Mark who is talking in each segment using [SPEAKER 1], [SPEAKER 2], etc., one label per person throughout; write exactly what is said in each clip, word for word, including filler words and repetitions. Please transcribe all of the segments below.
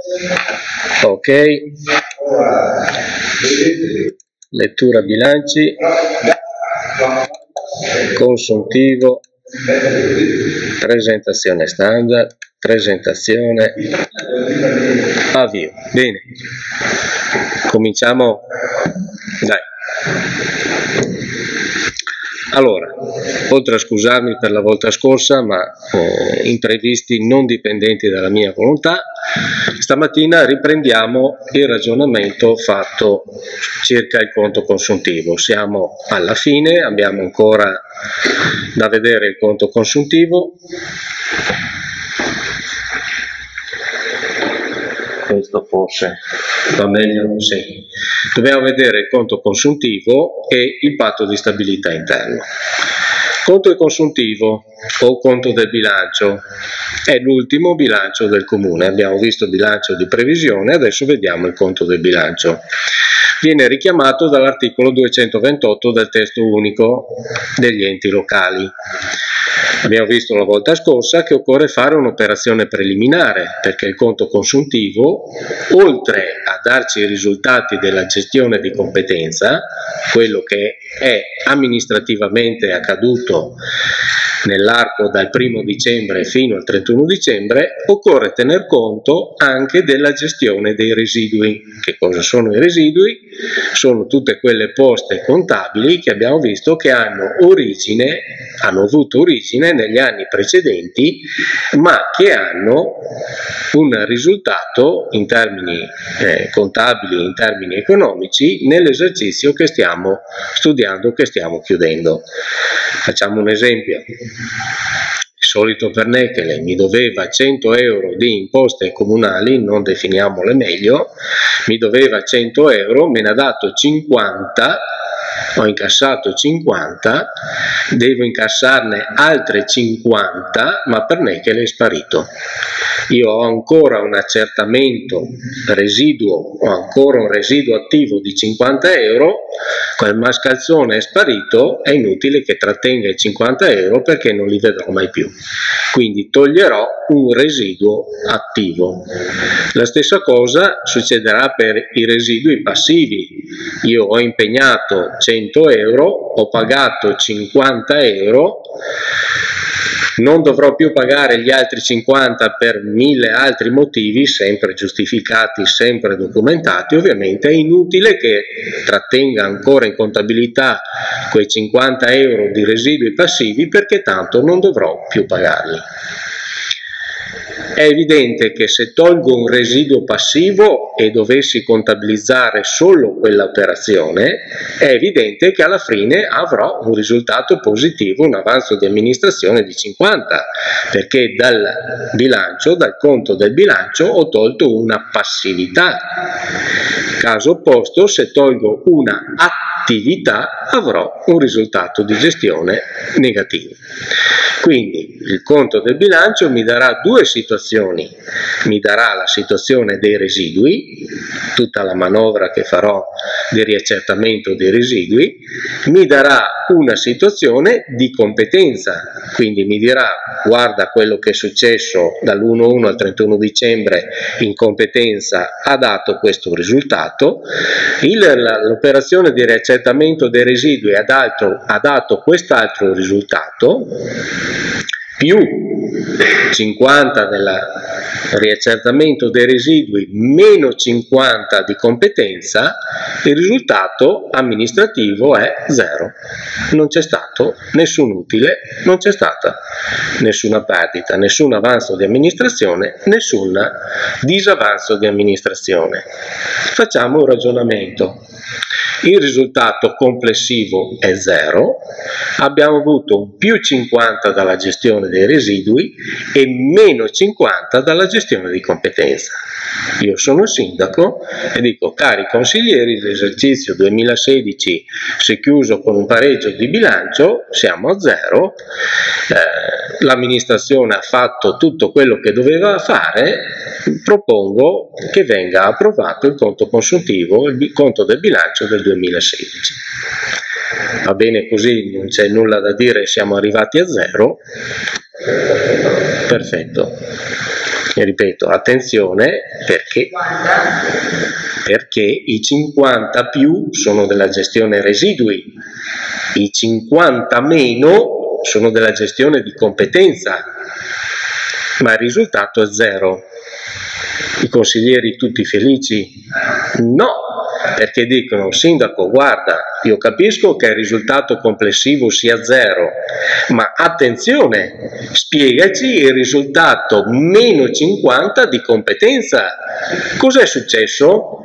[SPEAKER 1] Ok, lettura bilanci, consuntivo, presentazione standard, presentazione, avvio. Bene, cominciamo, dai. Allora, oltre a scusarmi per la volta scorsa, ma eh, imprevisti non dipendenti dalla mia volontà, stamattina riprendiamo il ragionamento fatto circa il conto consuntivo. Siamo alla fine, abbiamo ancora da vedere il conto consuntivo. Questo forse va meglio, sì. Dobbiamo vedere il conto consuntivo e il patto di stabilità interno. Conto consuntivo o conto del bilancio è l'ultimo bilancio del comune. Abbiamo visto il bilancio di previsione, adesso vediamo il conto del bilancio. Viene richiamato dall'articolo duecentoventotto del testo unico degli enti locali. Abbiamo visto la volta scorsa che occorre fare un'operazione preliminare, perché il conto consuntivo, oltre a darci i risultati della gestione di competenza, quello che è amministrativamente accaduto nell'arco dal primo dicembre fino al trentuno dicembre, occorre tener conto anche della gestione dei residui. Che cosa sono i residui? Sono tutte quelle poste contabili che abbiamo visto che hanno origine, hanno avuto origine negli anni precedenti, ma che hanno un risultato in termini eh, contabili, in termini economici, nell'esercizio che stiamo studiando, che stiamo chiudendo. Facciamo un esempio. Il solito Pernechele mi doveva cento euro di imposte comunali, non definiamole meglio, mi doveva cento euro, me ne ha dato cinquanta, ho incassato cinquanta, devo incassarne altre cinquanta, ma Pernechele è sparito. Io ho ancora un accertamento residuo, ho ancora un residuo attivo di cinquanta euro, quel mascalzone è sparito, è inutile che trattenga i cinquanta euro perché non li vedrò mai più. Quindi toglierò un residuo attivo. La stessa cosa succederà per i residui passivi. Io ho impegnato cento euro, ho pagato cinquanta euro, non dovrò più pagare gli altri cinquanta per mille altri motivi, sempre giustificati, sempre documentati. Ovviamente è inutile che trattenga ancora in contabilità quei cinquanta euro di residui passivi perché tanto non dovrò più pagarli. È evidente che se tolgo un residuo passivo e dovessi contabilizzare solo quell'operazione, è evidente che alla fine avrò un risultato positivo, un avanzo di amministrazione di cinquanta, perché dal bilancio, dal conto del bilancio, ho tolto una passività. Caso opposto, se tolgo una attività, avrò un risultato di gestione negativo. Quindi il conto del bilancio mi darà due situazioni, mi darà la situazione dei residui, tutta la manovra che farò di riaccertamento dei residui, mi darà una situazione di competenza, quindi mi dirà guarda quello che è successo dall'uno uno al trentuno dicembre in competenza ha dato questo risultato, l'operazione di riaccertamento dei residui ha dato, ha dato quest'altro risultato, più cinquanta del riaccertamento dei residui meno cinquanta di competenza, il risultato amministrativo è zero. Non c'è stato nessun utile, non c'è stata nessuna perdita, nessun avanzo di amministrazione, nessun disavanzo di amministrazione. Facciamo un ragionamento. Il risultato complessivo è zero, abbiamo avuto un più cinquanta dalla gestione dei residui e meno cinquanta dalla gestione di competenza. Io sono il sindaco e dico, cari consiglieri, l'esercizio duemilasedici si è chiuso con un pareggio di bilancio, siamo a zero, eh, l'amministrazione ha fatto tutto quello che doveva fare, propongo che venga approvato il conto consuntivo, il conto del bilancio del duemilasedici. Va bene così, non c'è nulla da dire, siamo arrivati a zero. Perfetto. E ripeto, attenzione, perché, perché i cinquanta più sono della gestione residui, i cinquanta meno sono della gestione di competenza, ma il risultato è zero. I consiglieri tutti felici? No, perché dicono: sindaco, guarda, io capisco che il risultato complessivo sia zero, ma attenzione, spiegaci il risultato meno cinquanta di competenza. Cos'è successo?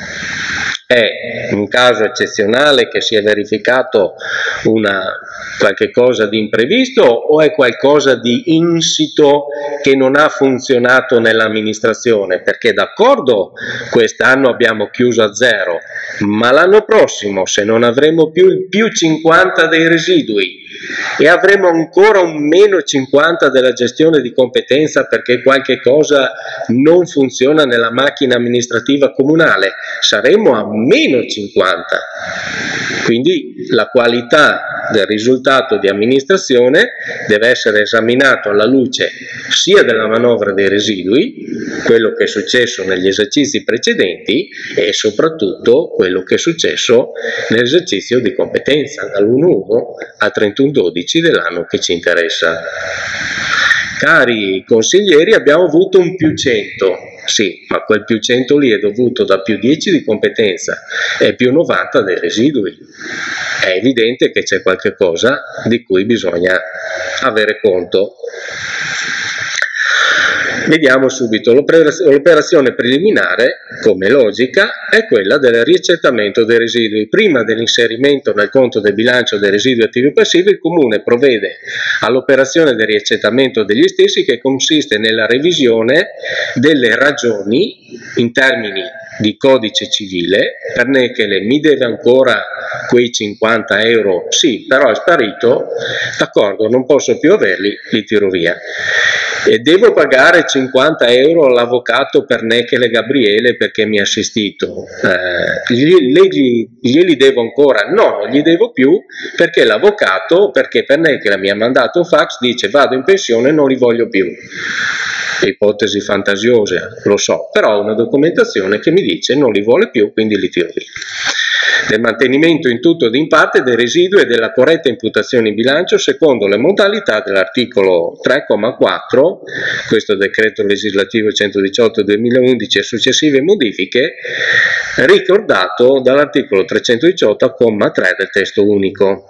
[SPEAKER 1] È un caso eccezionale che si è verificato una, qualche cosa di imprevisto, o è qualcosa di insito che non ha funzionato nell'amministrazione? Perché d'accordo, quest'anno abbiamo chiuso a zero, ma l'anno prossimo, se non avremo più il più cinquanta dei residui e avremo ancora un meno cinquanta della gestione di competenza perché qualche cosa non funziona nella macchina amministrativa comunale, saremo a meno cinquanta. Quindi la qualità del risultato di amministrazione deve essere esaminato alla luce sia della manovra dei residui, quello che è successo negli esercizi precedenti, e soprattutto quello che è successo nell'esercizio di competenza dall'uno uno al trentuno dodici dell'anno che ci interessa. Cari consiglieri, abbiamo avuto un più cento, sì, ma quel più cento lì è dovuto da più dieci di competenza e più novanta dei residui. È evidente che c'è qualche cosa di cui bisogna avere conto. Vediamo subito. L'operazione preliminare, come logica, è quella del riaccertamento dei residui. Prima dell'inserimento nel conto del bilancio dei residui attivi e passivi, il Comune provvede all'operazione del riaccertamento degli stessi, che consiste nella revisione delle ragioni in termini di codice civile. Pernechele mi deve ancora quei cinquanta euro? Sì, però è sparito, d'accordo, non posso più averli, li tiro via. E devo pagare cinquanta euro all'avvocato Pernechele Gabriele perché mi ha assistito? Eh, glieli, glieli devo ancora? No, non gli devo più, perché l'avvocato, perché Pernechele mi ha mandato un fax, dice vado in pensione, non li voglio più. Ipotesi fantasiosa, lo so, però ho una documentazione che mi dice non li vuole più, quindi li tiro via. Del mantenimento in tutto ed in parte dei residui e della corretta imputazione in bilancio secondo le modalità dell'articolo tre comma quattro, questo decreto legislativo centodiciotto duemilaundici e successive modifiche, ricordato dall'articolo trecentodiciotto comma tre del testo unico.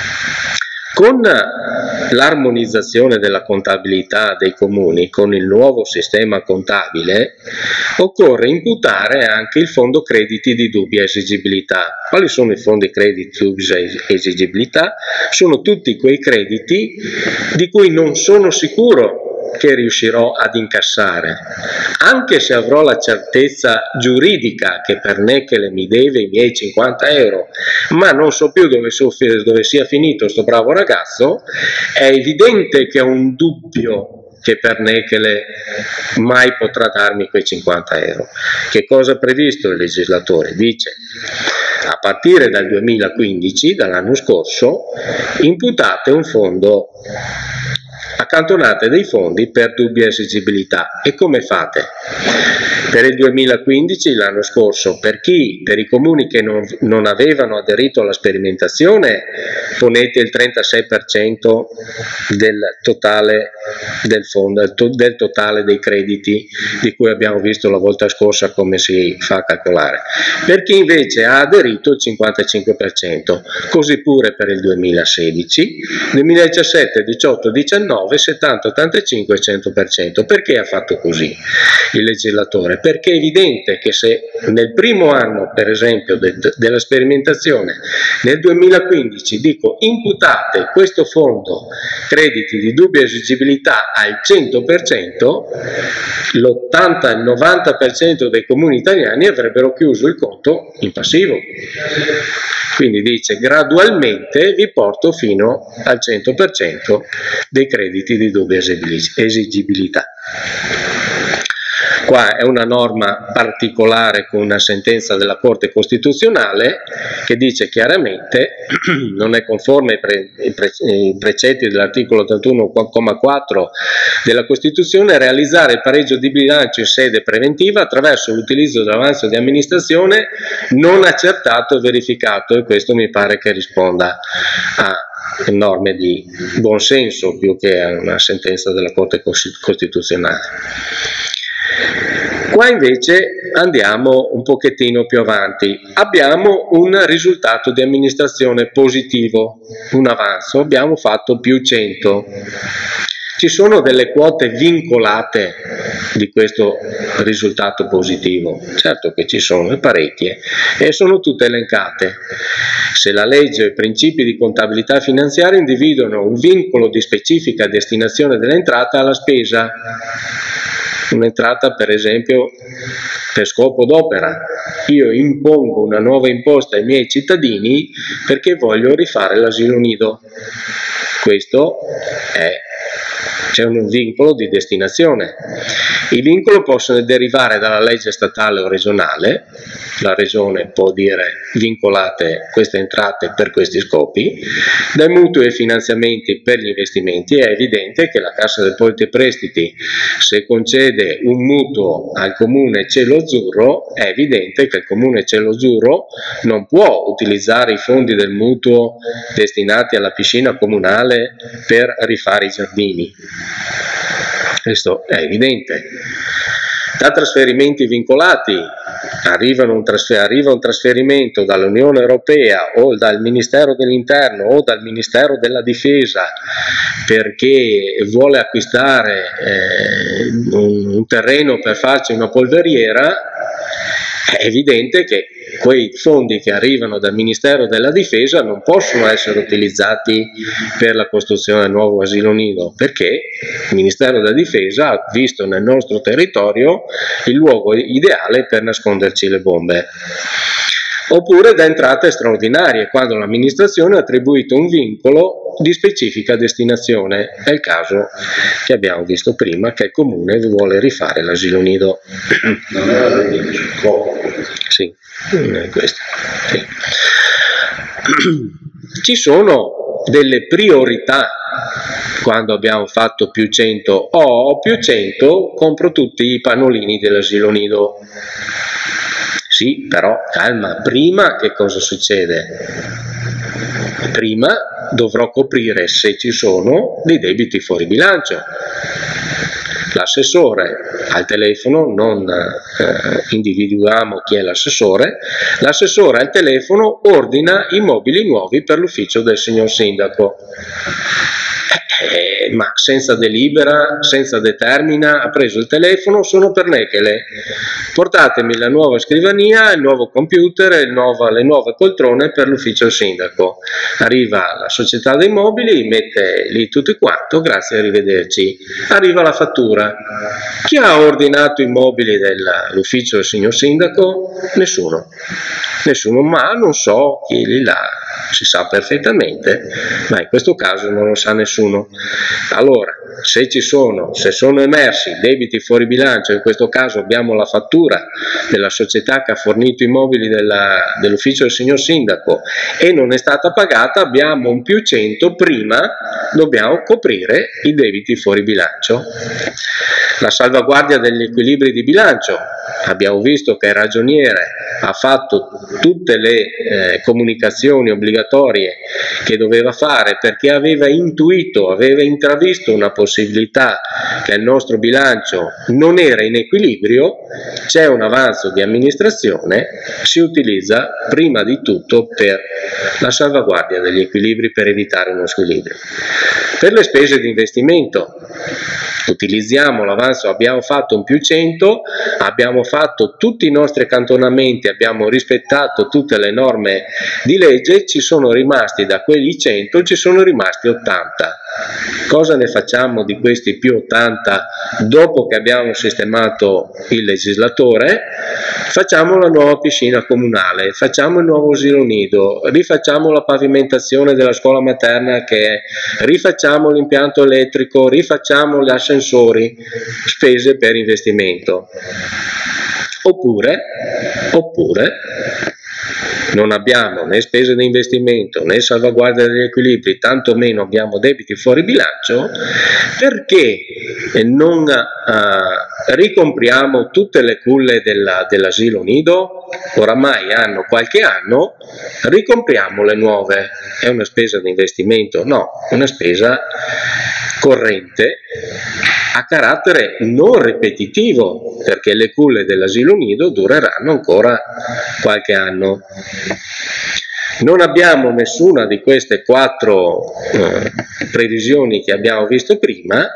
[SPEAKER 1] Con l'armonizzazione della contabilità dei comuni con il nuovo sistema contabile occorre imputare anche il fondo crediti di dubbia esigibilità. Quali sono i fondi crediti di dubbia esigibilità? Sono tutti quei crediti di cui non sono sicuro che riuscirò ad incassare, anche se avrò la certezza giuridica che Pernechele mi deve i miei cinquanta euro, ma non so più dove, so, dove sia finito sto bravo ragazzo, è evidente che ho un dubbio che Pernechele mai potrà darmi quei cinquanta euro. Che cosa ha previsto il legislatore? Dice: a partire dal duemilaquindici, dall'anno scorso, imputate un fondo, accantonate dei fondi per dubbia esigibilità. E come fate? Per il duemilaquindici, l'anno scorso, per chi? Per i comuni che non, non avevano aderito alla sperimentazione, ponete il trentasei per cento del totale del fondo, del totale dei crediti di cui abbiamo visto la volta scorsa come si fa a calcolare. Per chi invece ha aderito il cinquantacinque per cento, così pure per il duemilasedici, duemiladiciassette, diciotto, diciannove, settanta, ottantacinque e cento per cento. Perché ha fatto così il legislatore? Perché è evidente che se nel primo anno, per esempio, de della sperimentazione, nel duemilaquindici, dico imputate questo fondo crediti di dubbia esigibilità al cento per cento, l'ottanta il novanta per cento dei comuni italiani avrebbero chiuso il conto in passivo. Quindi dice gradualmente vi porto fino al cento per cento dei crediti di dubbia esigibilità. Qua è una norma particolare con una sentenza della Corte Costituzionale che dice chiaramente non è conforme ai, pre, ai, pre, ai precetti dell'articolo ottantuno comma quattro della Costituzione realizzare il pareggio di bilancio in sede preventiva attraverso l'utilizzo dell'avanzo di amministrazione non accertato e verificato, e questo mi pare che risponda a norme di buon senso più che a una sentenza della Corte Costituzionale. Qua invece andiamo un pochettino più avanti, abbiamo un risultato di amministrazione positivo, un avanzo, abbiamo fatto più cento. Ci sono delle quote vincolate di questo risultato positivo? Certo che ci sono, e parecchie, e sono tutte elencate. Se la legge e i principi di contabilità finanziaria individuano un vincolo di specifica destinazione dell'entrata alla spesa, un'entrata per esempio per scopo d'opera, io impongo una nuova imposta ai miei cittadini perché voglio rifare l'asilo nido, questo è c'è un vincolo di destinazione. I vincoli possono derivare dalla legge statale o regionale, la regione può dire vincolate queste entrate per questi scopi, dai mutui e finanziamenti per gli investimenti. È evidente che la Cassa Depositi e Prestiti, se concede un mutuo al comune cielo azzurro, è evidente che il comune cielo azzurro non può utilizzare i fondi del mutuo destinati alla piscina comunale per rifare i giardini. Questo è evidente. Da trasferimenti vincolati arrivano un trasfer- arriva un trasferimento dall'Unione Europea o dal Ministero dell'Interno o dal Ministero della Difesa perché vuole acquistare eh, un, un terreno per farci una polveriera, è evidente che quei fondi che arrivano dal Ministero della Difesa non possono essere utilizzati per la costruzione del nuovo asilo nido, perché il Ministero della Difesa ha visto nel nostro territorio il luogo ideale per nasconderci le bombe. Oppure da entrate straordinarie, quando l'amministrazione ha attribuito un vincolo di specifica destinazione. È il caso che abbiamo visto prima, che il comune vuole rifare l'asilo nido.
[SPEAKER 2] Non era la legge sul fuoco.
[SPEAKER 1] Sì, è questo. Sì. Ci sono delle priorità quando abbiamo fatto più cento. Ho più cento, compro tutti i pannolini dell'asilo nido. Sì, però calma, prima che cosa succede? Prima dovrò coprire, se ci sono, dei debiti fuori bilancio. L'assessore al telefono, non eh, individuiamo chi è l'assessore, l'assessore al telefono ordina immobili nuovi per l'ufficio del signor sindaco. Eh, ma senza delibera, senza determina, ha preso il telefono, sono per Nechele, portatemi la nuova scrivania, il nuovo computer, il nuovo, le nuove poltrone per l'ufficio del sindaco. Arriva la società dei mobili, mette lì tutto quanto, grazie, arrivederci. Arriva la fattura. Chi ha ordinato i mobili dell'ufficio del signor sindaco? Nessuno. Nessuno, ma non so chi li l'ha, si sa perfettamente, ma in questo caso non lo sa nessuno. Allora, se ci sono, se sono emersi debiti fuori bilancio, in questo caso abbiamo la fattura della società che ha fornito i mobili dell'ufficio del signor sindaco e non è stata pagata, abbiamo un più cento, prima dobbiamo coprire i debiti fuori bilancio. La salvaguardia degli equilibri di bilancio, abbiamo visto che il ragioniere ha fatto tutte le eh, comunicazioni obbligatorie che doveva fare perché aveva intuito, aveva intravisto una possibilità che il nostro bilancio non era in equilibrio, c'è un avanzo di amministrazione, si utilizza prima di tutto per la salvaguardia degli equilibri, per evitare uno squilibrio. Per le spese di investimento utilizziamo l'avanzo, abbiamo fatto un più cento, abbiamo fatto tutti i nostri accantonamenti, abbiamo rispettato tutte le norme di legge, ci sono rimasti da quelli cento, ci sono rimasti ottanta. Cosa ne facciamo di questi più ottanta dopo che abbiamo sistemato il legislatore? Facciamo la nuova piscina comunale, facciamo il nuovo asilo nido, rifacciamo la pavimentazione della scuola materna che è, rifacciamo l'impianto elettrico, rifacciamo gli ascensori, spese per investimento. Oppure, oppure non abbiamo né spese di investimento né salvaguardia degli equilibri, tantomeno abbiamo debiti fuori bilancio, perché non uh, ricompriamo tutte le culle dell'asilo nido? Oramai hanno qualche anno, ricompriamo le nuove. È una spesa di investimento? No, una spesa corrente a carattere non ripetitivo, perché le culle dell'asilo nido dureranno ancora qualche anno. Non abbiamo nessuna di queste quattro eh, previsioni che abbiamo visto prima.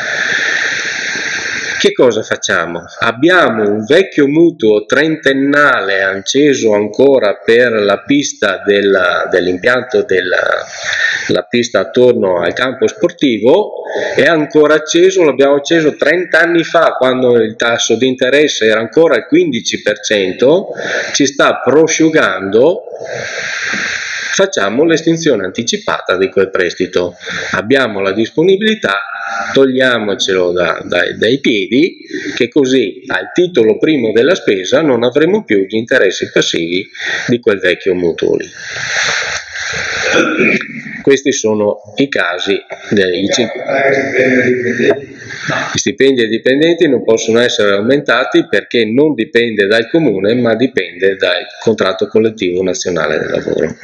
[SPEAKER 1] Che cosa facciamo? Abbiamo un vecchio mutuo trentennale acceso ancora per la pista dell'impianto della, la pista attorno al campo sportivo, è ancora acceso, l'abbiamo acceso trenta anni fa quando il tasso di interesse era ancora al quindici per cento, ci sta prosciugando. Facciamo l'estinzione anticipata di quel prestito, abbiamo la disponibilità, togliamocelo da, dai, dai piedi, che così al titolo primo della spesa non avremo più gli interessi passivi di quel vecchio mutuo lì. Questi sono i casi dei Gli stipendi ai dipendenti non possono essere aumentati perché non dipende dal comune, ma dipende dal contratto collettivo nazionale del lavoro.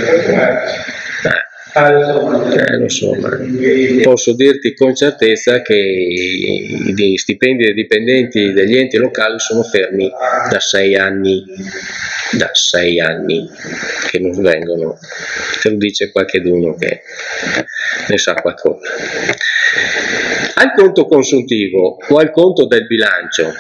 [SPEAKER 1] Eh, eh, lo so, ma posso dirti con certezza che gli stipendi dei dipendenti degli enti locali sono fermi da sei anni. Da sei anni che non vengono, te lo dice qualcheduno che ne sa qualcosa. Al conto consuntivo o al conto del bilancio,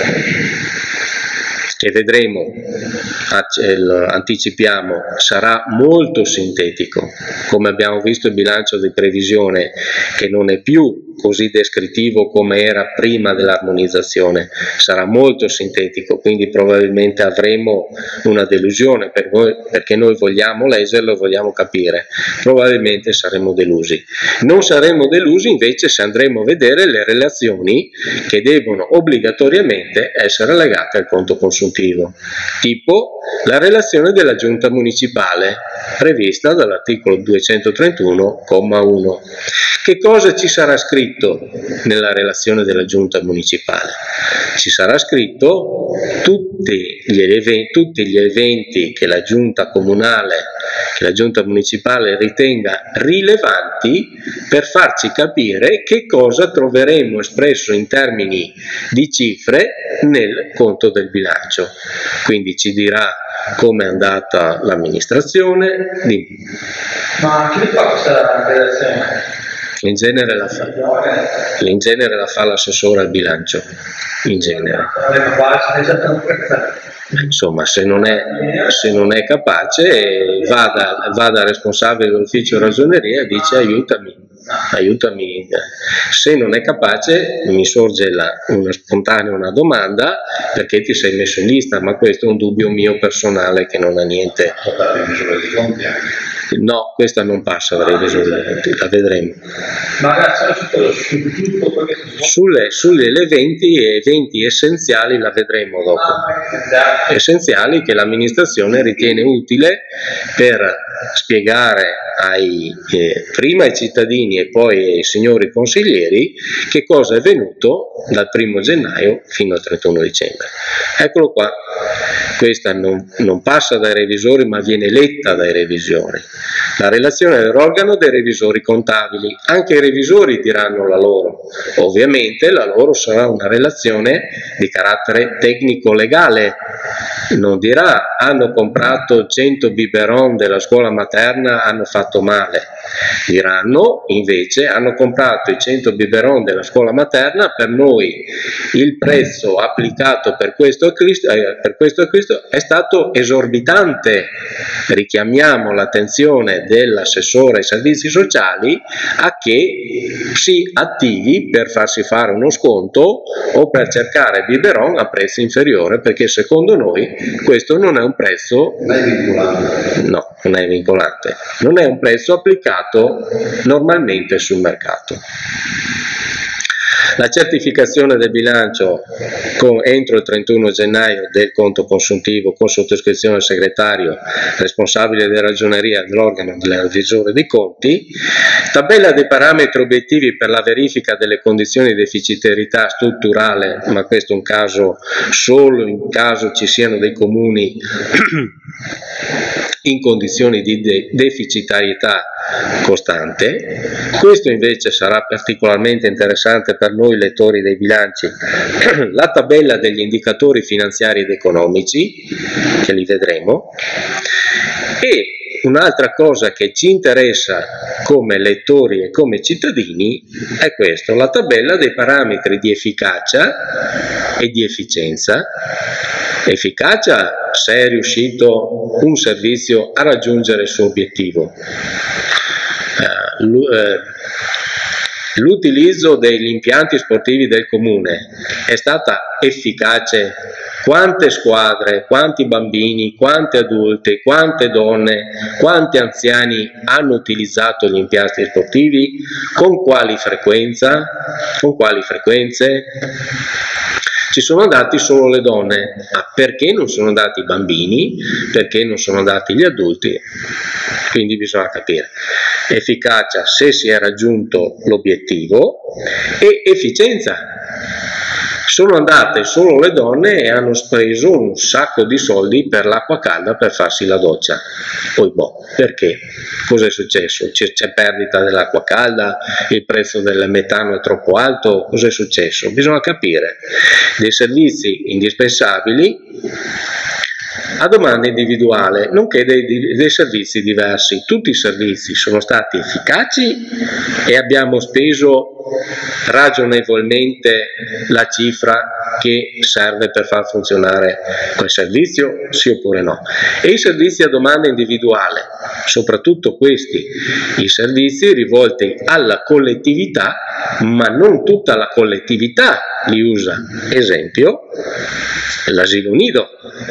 [SPEAKER 1] che vedremo, anticipiamo, sarà molto sintetico. Come abbiamo visto, il bilancio di previsione, che non è più così descrittivo come era prima dell'armonizzazione, sarà molto sintetico, quindi probabilmente avremo una delusione per noi, perché noi vogliamo leggerlo e vogliamo capire, probabilmente saremo delusi. Non saremo delusi invece se andremo a vedere le relazioni che devono obbligatoriamente essere legate al conto consuntivo, tipo la relazione della giunta municipale prevista dall'articolo duecentotrentuno comma uno. Che cosa ci sarà scritto nella relazione della giunta municipale? Ci sarà scritto tutti gli eventi, tutti gli eventi che la giunta comunale, che la giunta municipale ritenga rilevanti per farci capire che cosa troveremo espresso in termini di cifre nel conto del bilancio. Quindi ci dirà come è andata l'amministrazione.
[SPEAKER 3] Ma chi fa questa relazione?
[SPEAKER 1] In genere la fa, in genere la fa l'assessore al bilancio, in genere. Insomma, se non è, se non è capace, va da, va da responsabile dell'ufficio ragioneria e dice aiutami, aiutami. Se non è capace, mi sorge la, una spontanea una domanda: perché ti sei messo in lista? Ma questo è un dubbio mio personale che non ha niente. No, questa non passa dai revisori, la vedremo. Sulle, sugli eventi e eventi essenziali la vedremo dopo. Essenziali che l'amministrazione ritiene utile per spiegare ai, eh, prima ai cittadini e poi ai signori consiglieri che cosa è venuto dal primo gennaio fino al trentuno dicembre. Eccolo qua. Questa non, non passa dai revisori ma viene letta dai revisori. La relazione dell'organo dei revisori contabili, anche i revisori diranno la loro, ovviamente la loro sarà una relazione di carattere tecnico-legale, non dirà hanno comprato cento biberon della scuola materna, hanno fatto male, Diranno invece hanno comprato i cento biberon della scuola materna, per noi il prezzo applicato per questo acquisto, eh, per questo acquisto è stato esorbitante. Richiamiamo l'attenzione dell'assessore ai servizi sociali a che si attivi per farsi fare uno sconto o per cercare biberon a prezzo inferiore, perché secondo noi questo non è un prezzo,
[SPEAKER 2] non è vincolante.
[SPEAKER 1] No, non è vincolante, non è un prezzo applicato normalmente sul mercato. La certificazione del bilancio con, entro il trentuno gennaio del conto consuntivo con sottoscrizione del segretario responsabile della ragioneria dell'organo del revisore dei conti, tabella dei parametri obiettivi per la verifica delle condizioni di deficitarietà strutturale, ma questo è un caso solo in caso ci siano dei comuni in condizioni di de deficitarietà costante. Questo invece sarà particolarmente interessante per noi lettori dei bilanci, la tabella degli indicatori finanziari ed economici, che li vedremo, e un'altra cosa che ci interessa come lettori e come cittadini è questo, la tabella dei parametri di efficacia e di efficienza. Efficacia se è riuscito un servizio a raggiungere il suo obiettivo. L'utilizzo degli impianti sportivi del comune è stata efficace? Quante squadre, quanti bambini, quante adulte, quante donne, quanti anziani hanno utilizzato gli impianti sportivi? Con quali frequenza? Con quali frequenze? Ci sono andati solo le donne, ma perché non sono andati i bambini? Perché non sono andati gli adulti? Quindi bisogna capire efficacia se si è raggiunto l'obiettivo e efficienza. Sono andate solo le donne e hanno speso un sacco di soldi per l'acqua calda per farsi la doccia. Poi boh, perché? Cosa è successo? C'è perdita dell'acqua calda? Il prezzo del metano è troppo alto? Cosa è successo? Bisogna capire. Dei servizi indispensabili a domanda individuale, nonché dei, dei servizi diversi. Tutti i servizi sono stati efficaci e abbiamo speso ragionevolmente la cifra che serve per far funzionare quel servizio, sì oppure no. E i servizi a domanda individuale, soprattutto questi, i servizi rivolti alla collettività, ma non tutta la collettività li usa. Esempio, l'asilo nido.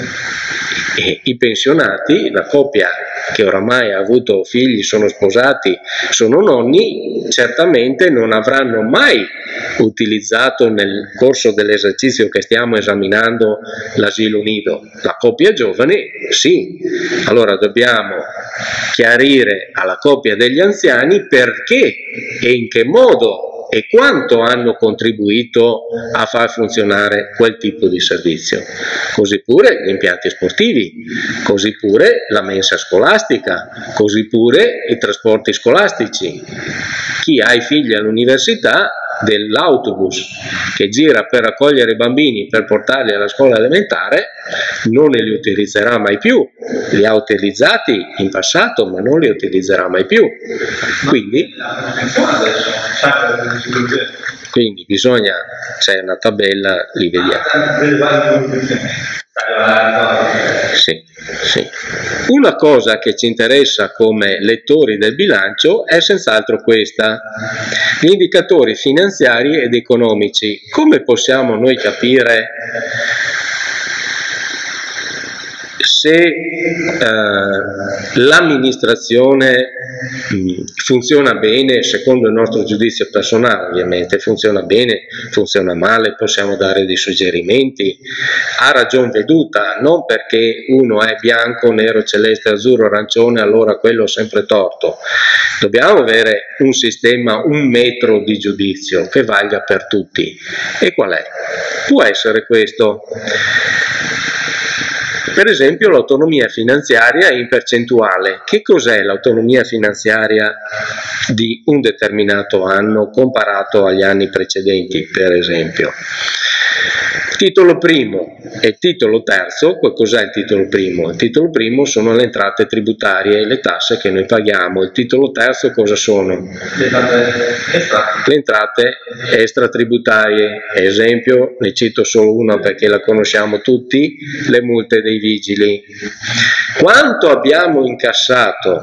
[SPEAKER 1] E i pensionati, la coppia che oramai ha avuto figli, sono sposati, sono nonni, certamente non avranno mai utilizzato nel corso dell'esercizio che stiamo esaminando l'asilo nido. La coppia giovane sì. Allora dobbiamo chiarire alla coppia degli anziani perché e in che modo e quanto hanno contribuito a far funzionare quel tipo di servizio. Così pure gli impianti sportivi, così pure la mensa scolastica, così pure i trasporti scolastici. Chi ha i figli all'università, dell'autobus che gira per raccogliere i bambini per portarli alla scuola elementare non li utilizzerà mai più. Li ha utilizzati in passato, ma non li utilizzerà mai più. Quindi, quindi bisogna, c'è una tabella, li vediamo. Sì, sì. Una cosa che ci interessa come lettori del bilancio è senz'altro questa: gli indicatori finanziari ed economici. Come possiamo noi capire se eh, l'amministrazione funziona bene secondo il nostro giudizio personale? Ovviamente funziona bene, funziona male, possiamo dare dei suggerimenti a ragion veduta, non perché uno è bianco, nero, celeste, azzurro, arancione, allora quello è sempre torto. Dobbiamo avere un sistema, un metro di giudizio che valga per tutti. E qual è? Può essere questo. Per esempio l'autonomia finanziaria in percentuale. Che cos'è l'autonomia finanziaria di un determinato anno comparato agli anni precedenti, per esempio? Titolo primo e titolo terzo. Cos'è il titolo primo? Il titolo primo sono le entrate tributarie, le tasse che noi paghiamo. Il titolo terzo cosa sono? Le entrate extratributarie. Esempio, ne cito solo una perché la conosciamo tutti, le multe dei vigili. Quanto abbiamo incassato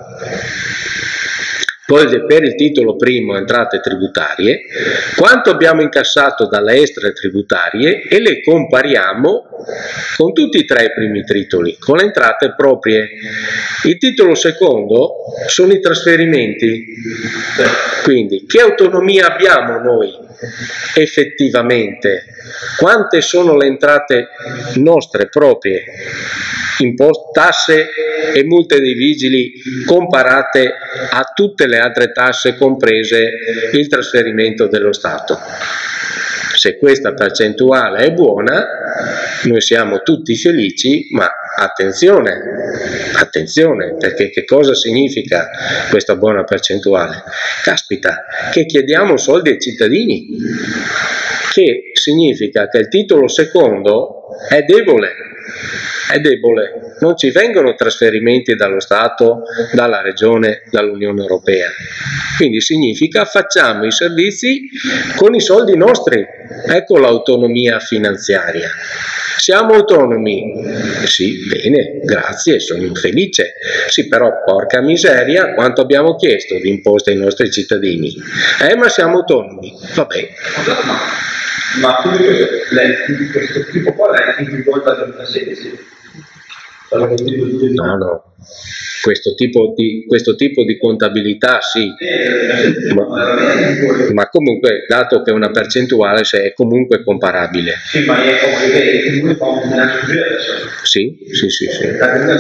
[SPEAKER 1] poi per il titolo primo entrate tributarie, quanto abbiamo incassato dalle extratributarie e le compariamo con tutti e tre i primi titoli, con le entrate proprie. Il titolo secondo sono i trasferimenti, quindi che autonomia abbiamo noi effettivamente? Quante sono le entrate nostre proprie? Imposte, tasse e multe dei vigili comparate a tutte le altre tasse, comprese il trasferimento dello Stato. Se questa percentuale è buona, noi siamo tutti felici, ma attenzione, attenzione, perché che cosa significa questa buona percentuale? Caspita, che chiediamo soldi ai cittadini, che significa che il titolo secondo è debole. È debole, non ci vengono trasferimenti dallo Stato, dalla Regione, dall'Unione Europea. Quindi significa facciamo i servizi con i soldi nostri. Ecco l'autonomia finanziaria. Siamo autonomi? Sì, bene, grazie, sono felice. Sì, però porca miseria, quanto abbiamo chiesto di imposte ai nostri cittadini? Eh, ma siamo autonomi, vabbè.
[SPEAKER 3] Ma quindi questo tipo qua è in volta duemilasedici?
[SPEAKER 1] No, no, questo tipo di, questo tipo di contabilità sì, ma, ma comunque dato che è una percentuale è comunque comparabile.
[SPEAKER 3] Sì, ma è comunque
[SPEAKER 1] sì, sì, sì, sì.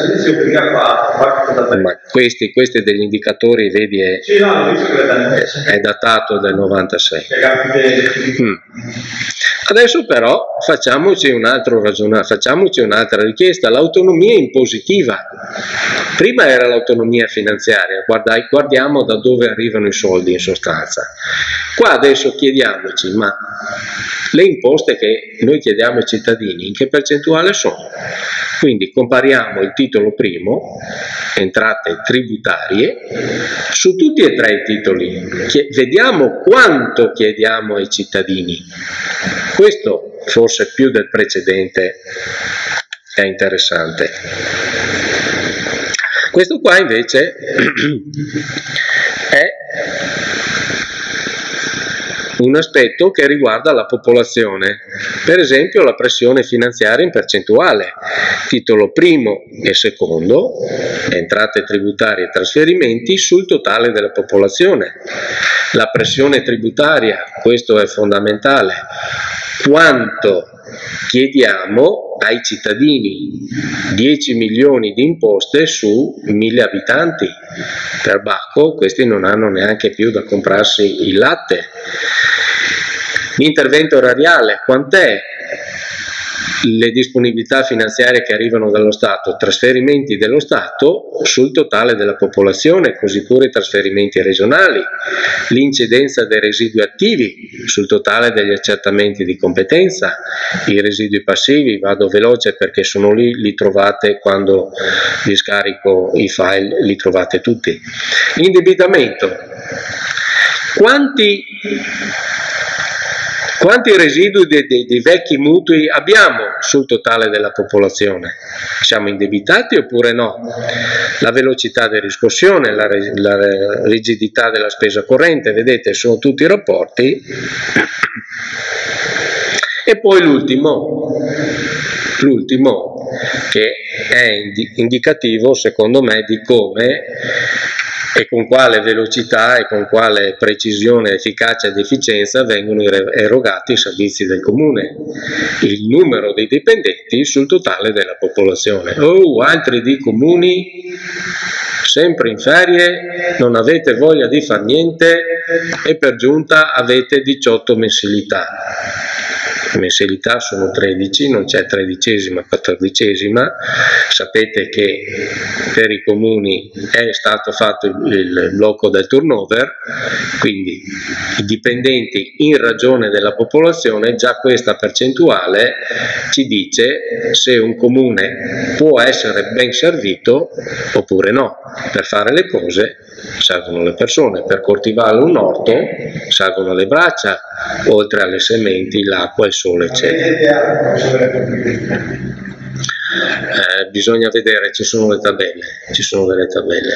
[SPEAKER 3] Ma
[SPEAKER 1] questi, questi degli indicatori, vedi, è, è datato del novantasei. Mm. Adesso però facciamoci un altro ragionamento, facciamoci un'altra richiesta, l'autonomia impositiva. Prima era l'autonomia finanziaria, guarda, guardiamo da dove arrivano i soldi in sostanza. Qua adesso chiediamoci, ma le imposte che noi chiediamo ai cittadini in che percentuale sono? Quindi compariamo il titolo primo, entrate tributarie, su tutti e tre i titoli, vediamo quanto chiediamo ai cittadini. Questo forse più del precedente è interessante. Questo qua invece è un aspetto che riguarda la popolazione, per esempio la pressione finanziaria in percentuale, titolo primo e secondo, entrate tributarie e trasferimenti sul totale della popolazione. La pressione tributaria, questo è fondamentale, quanto chiediamo ai cittadini, dieci milioni di imposte su mille abitanti. Per Bacco questi non hanno neanche più da comprarsi il latte. L'intervento erariale, quant'è? Le disponibilità finanziarie che arrivano dallo Stato, trasferimenti dello Stato sul totale della popolazione, così pure i trasferimenti regionali, l'incidenza dei residui attivi sul totale degli accertamenti di competenza, i residui passivi, vado veloce perché sono lì, li trovate quando vi scarico i file, li trovate tutti. L'indebitamento, quanti Quanti residui dei, dei, dei vecchi mutui abbiamo sul totale della popolazione? Siamo indebitati oppure no? La velocità di riscossione, la, la rigidità della spesa corrente, vedete, sono tutti rapporti. E poi l'ultimo, l'ultimo che è indicativo secondo me di come e con quale velocità e con quale precisione, efficacia ed efficienza vengono erogati i servizi del comune, il numero dei dipendenti sul totale della popolazione. Oh, altri di comuni sempre in ferie, non avete voglia di far niente e per giunta avete diciotto mensilità. mensilità sono tredici, non c'è tredicesima, quattordicesima. Sapete che per i comuni è stato fatto il, il blocco del turnover, quindi i dipendenti in ragione della popolazione, già questa percentuale ci dice se un comune può essere ben servito oppure no. Per fare le cose servono le persone, per coltivare un orto servono le braccia, oltre alle sementi, l'acqua, il sole, eccetera. Eh, bisogna vedere, ci sono le tabelle, ci sono delle tabelle.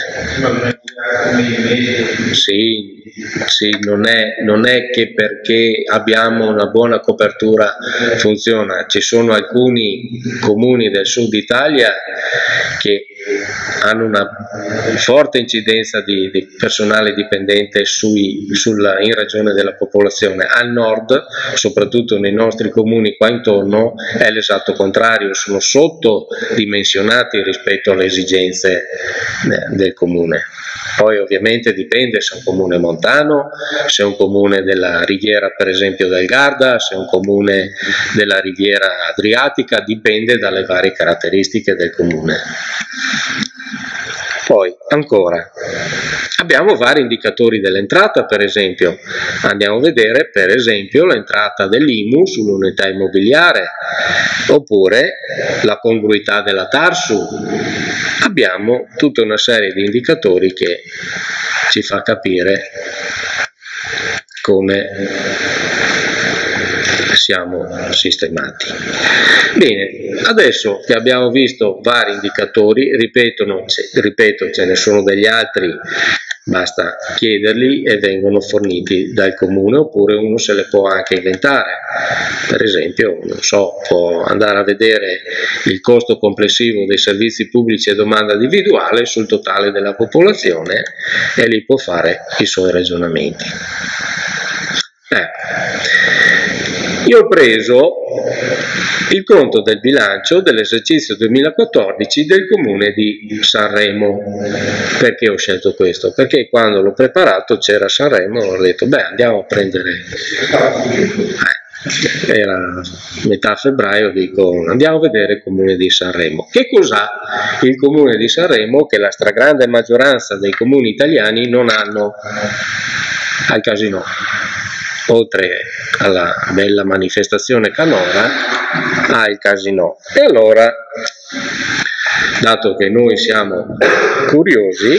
[SPEAKER 1] Sì, sì, non è, non è che perché abbiamo una buona copertura funziona. Ci sono alcuni comuni del sud Italia che hanno una forte incidenza di, di personale dipendente sui, sulla, in ragione della popolazione. Al nord, soprattutto nei nostri comuni qua intorno, è l'esatto contrario, sono sottodimensionati rispetto alle esigenze del comune. Poi ovviamente dipende se è un comune montano, se è un comune della riviera per esempio del Garda, se è un comune della riviera adriatica, dipende dalle varie caratteristiche del comune. Poi ancora abbiamo vari indicatori dell'entrata, per esempio andiamo a vedere per esempio l'entrata dell'I M U sull'unità immobiliare oppure la congruità della Tarsu. Abbiamo tutta una serie di indicatori che ci fa capire come siamo sistemati. Bene, adesso che abbiamo visto vari indicatori, ripetono, ripeto, ce ne sono degli altri, basta chiederli e vengono forniti dal comune oppure uno se le può anche inventare. Per esempio, non so, può andare a vedere il costo complessivo dei servizi pubblici a domanda individuale sul totale della popolazione e lì può fare i suoi ragionamenti. Ecco. Io ho preso il conto del bilancio dell'esercizio duemilaquattordici del comune di Sanremo. Perché ho scelto questo? Perché quando l'ho preparato c'era Sanremo e ho detto beh andiamo a prendere, eh, era metà febbraio, dico andiamo a vedere il comune di Sanremo. Che cos'ha il comune di Sanremo che la stragrande maggioranza dei comuni italiani non hanno? Al casino. Oltre alla bella manifestazione canora, ha il casino. E allora, dato che noi siamo curiosi,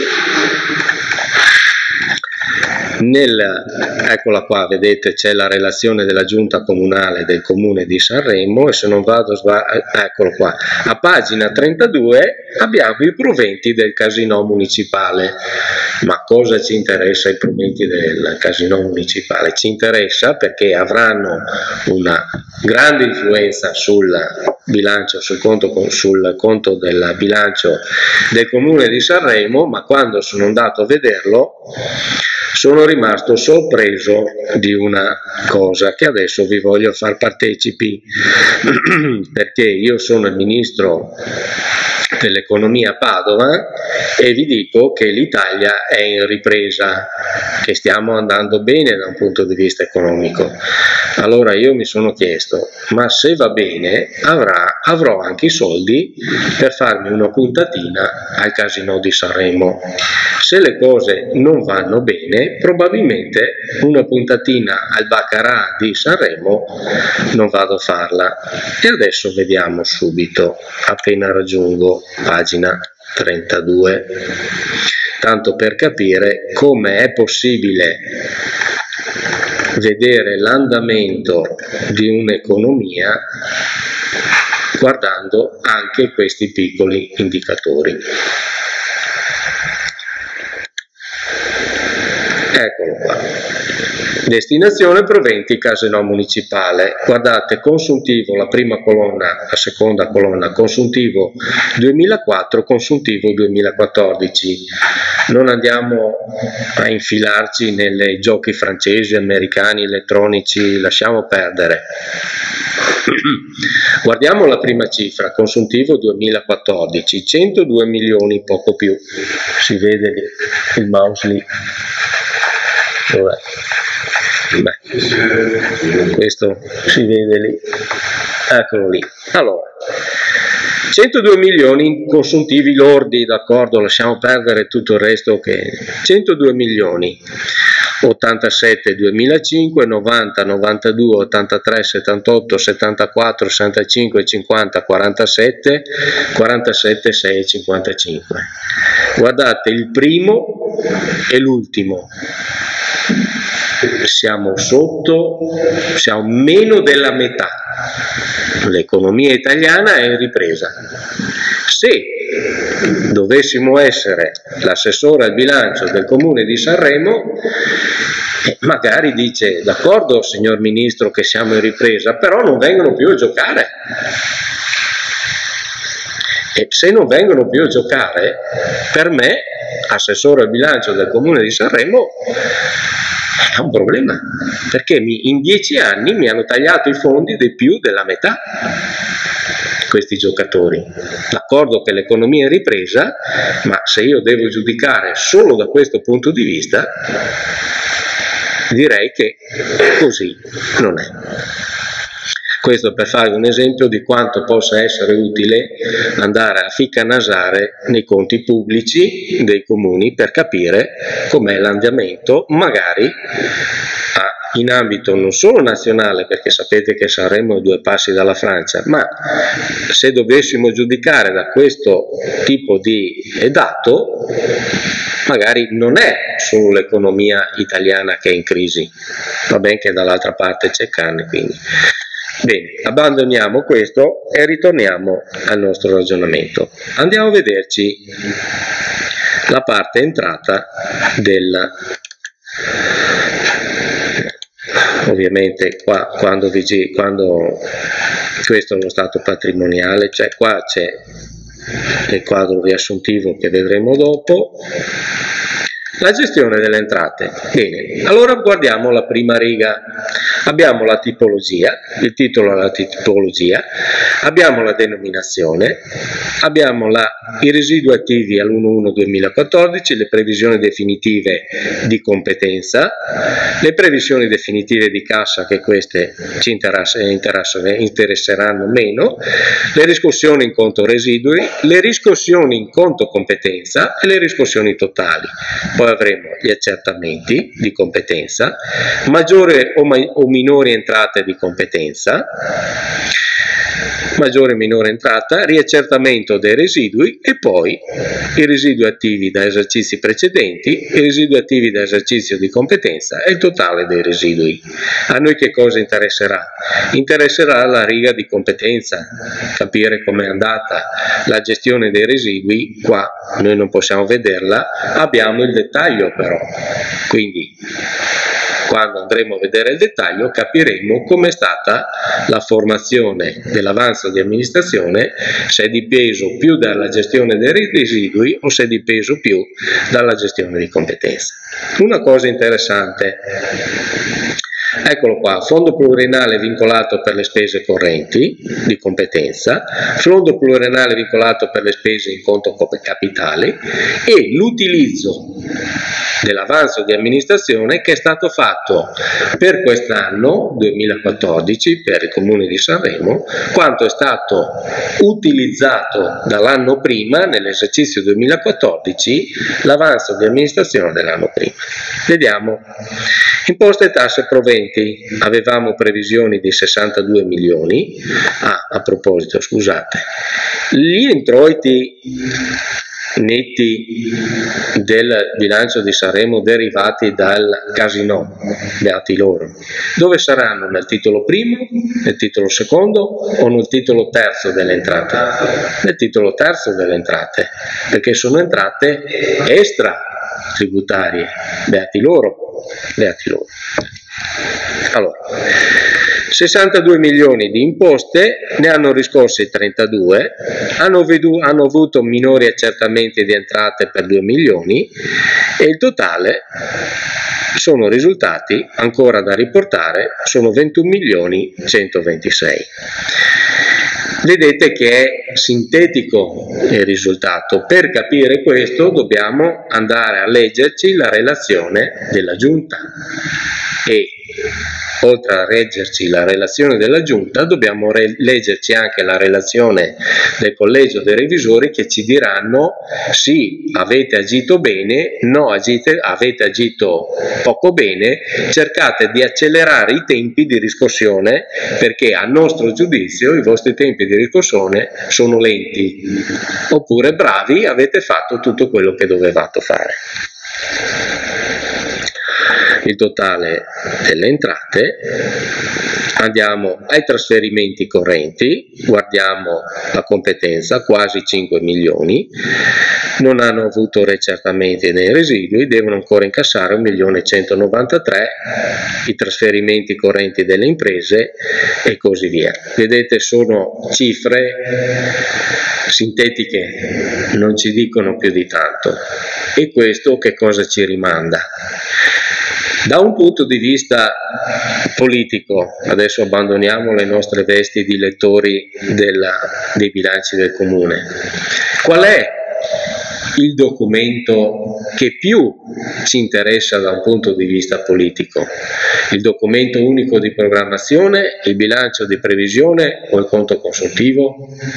[SPEAKER 1] nel, eccola qua, vedete c'è la relazione della giunta comunale del comune di Sanremo e se non vado, eccolo qua, a pagina trentadue abbiamo i proventi del casino municipale. Ma cosa ci interessa i proventi del casino municipale? Ci interessa perché avranno una grande influenza sul bilancio, sul conto, sul conto del bilancio del comune di Sanremo, ma quando sono andato a vederlo sono rimasto sorpreso di una cosa che adesso vi voglio far partecipi, perché io sono il ministro dell'economia a Padova e vi dico che l'Italia è in ripresa, che stiamo andando bene da un punto di vista economico. Allora io mi sono chiesto, ma se va bene avrà, avrò anche i soldi per farmi una puntatina al casino di Sanremo. Se le cose non vanno bene, probabilmente una puntatina al Baccarat di Sanremo non vado a farla. E adesso vediamo subito, appena raggiungo pagina trentadue, tanto per capire come è possibile vedere l'andamento di un'economia guardando anche questi piccoli indicatori. Eccolo qua. Destinazione proventi casino municipale. Guardate, consuntivo la prima colonna, la seconda colonna, consuntivo duemilaquattro, consuntivo duemilaquattordici. Non andiamo a infilarci nei giochi francesi, americani, elettronici, lasciamo perdere. Guardiamo la prima cifra, consuntivo duemilaquattordici, centodue milioni, poco più. Si vede lì, il mouse lì. Dov'è? Beh, questo si vede lì, eccolo lì. Allora, centodue milioni consuntivi lordi, d'accordo, lasciamo perdere tutto il resto, che centodue milioni, ottantasette duemilacinque, novanta, novantadue, ottantatré, settantotto, settantaquattro, sessantacinque, cinquanta, quarantasette, quarantasette, sei, cinquantacinque. Guardate il primo e l'ultimo. Siamo sotto, siamo meno della metà. L'economia italiana è in ripresa. Se dovessimo essere l'assessore al bilancio del Comune di Sanremo, eh, magari dice: d'accordo signor Ministro che siamo in ripresa, però non vengono più a giocare. E se non vengono più a giocare, per me, assessore al bilancio del Comune di Sanremo, è un problema, perché mi, in dieci anni mi hanno tagliato i fondi di più della metà questi giocatori. D'accordo che l'economia è ripresa, ma se io devo giudicare solo da questo punto di vista, direi che così non è. Questo per fare un esempio di quanto possa essere utile andare a ficcanasare nei conti pubblici dei comuni per capire com'è l'andamento, magari in ambito non solo nazionale, perché sapete che Sanremo è due passi dalla Francia, ma se dovessimo giudicare da questo tipo di dato, magari non è solo l'economia italiana che è in crisi, va bene che dall'altra parte c'è Cannes, quindi. Bene, abbandoniamo questo e ritorniamo al nostro ragionamento. Andiamo a vederci la parte entrata del... Ovviamente qua quando, vi, quando questo è lo stato patrimoniale, cioè qua c'è il quadro riassuntivo che vedremo dopo. La gestione delle entrate. Bene, allora guardiamo la prima riga. Abbiamo la tipologia, il titolo è la tipologia, abbiamo la denominazione, abbiamo la, i residui attivi all'uno uno duemilaquattordici, le previsioni definitive di competenza, le previsioni definitive di cassa, che queste ci interesseranno meno, le riscossioni in conto residui, le riscossioni in conto competenza e le riscossioni totali. Poi avremo gli accertamenti di competenza, maggiore o, o minori entrate di competenza, maggiore o minore entrata, riaccertamento dei residui e poi i residui attivi da esercizi precedenti, i residui attivi da esercizio di competenza e il totale dei residui. A noi che cosa interesserà? Interesserà la riga di competenza, capire com'è andata la gestione dei residui. Qua noi non possiamo vederla, abbiamo il dettaglio però, quindi quando andremo a vedere il dettaglio capiremo com'è stata la formazione dell'avanzo di amministrazione, se è dipeso più dalla gestione dei residui o se è dipeso più dalla gestione di competenza. Una cosa interessante, eccolo qua, fondo pluriennale vincolato per le spese correnti di competenza, fondo pluriennale vincolato per le spese in conto capitali e l'utilizzo dell'avanzo di amministrazione che è stato fatto per quest'anno duemilaquattordici per il Comune di Sanremo, quanto è stato utilizzato dall'anno prima, nell'esercizio duemilaquattordici, l'avanzo di amministrazione dell'anno prima. Vediamo. Imposte e tasse proventi, avevamo previsioni di sessantadue milioni, ah, a proposito, scusate, gli introiti netti del bilancio di Sanremo derivati dal casino, beati loro, dove saranno? Nel titolo primo, nel titolo secondo o nel titolo terzo delle entrate? Nel titolo terzo delle entrate, perché sono entrate extra tributarie, beati loro, beati loro. Allora, sessantadue milioni di imposte, ne hanno riscossi trentadue, hanno, vedu, hanno avuto minori accertamenti di entrate per due milioni e il totale sono risultati, ancora da riportare, sono ventuno milioni centoventisei. Vedete che è sintetico il risultato. Per capire questo dobbiamo andare a leggerci la relazione della Giunta e oltre a leggerci la relazione della Giunta, dobbiamo leggerci anche la relazione del Collegio dei Revisori, che ci diranno sì, avete agito bene, no, agite, avete agito poco bene, cercate di accelerare i tempi di riscossione perché a nostro giudizio i vostri tempi di riscossione sono lenti, oppure bravi, avete fatto tutto quello che dovevate fare. Il totale delle entrate, andiamo ai trasferimenti correnti, guardiamo la competenza, quasi cinque milioni, non hanno avuto riaccertamenti nei residui, devono ancora incassare un milione centonovantatremila, i trasferimenti correnti delle imprese e così via. Vedete, sono cifre sintetiche, non ci dicono più di tanto. E questo che cosa ci rimanda? Da un punto di vista politico, adesso abbandoniamo le nostre vesti di lettori della, dei bilanci del Comune, qual è il documento che più ci interessa da un punto di vista politico? Il documento unico di programmazione, il bilancio di previsione o il conto consuntivo?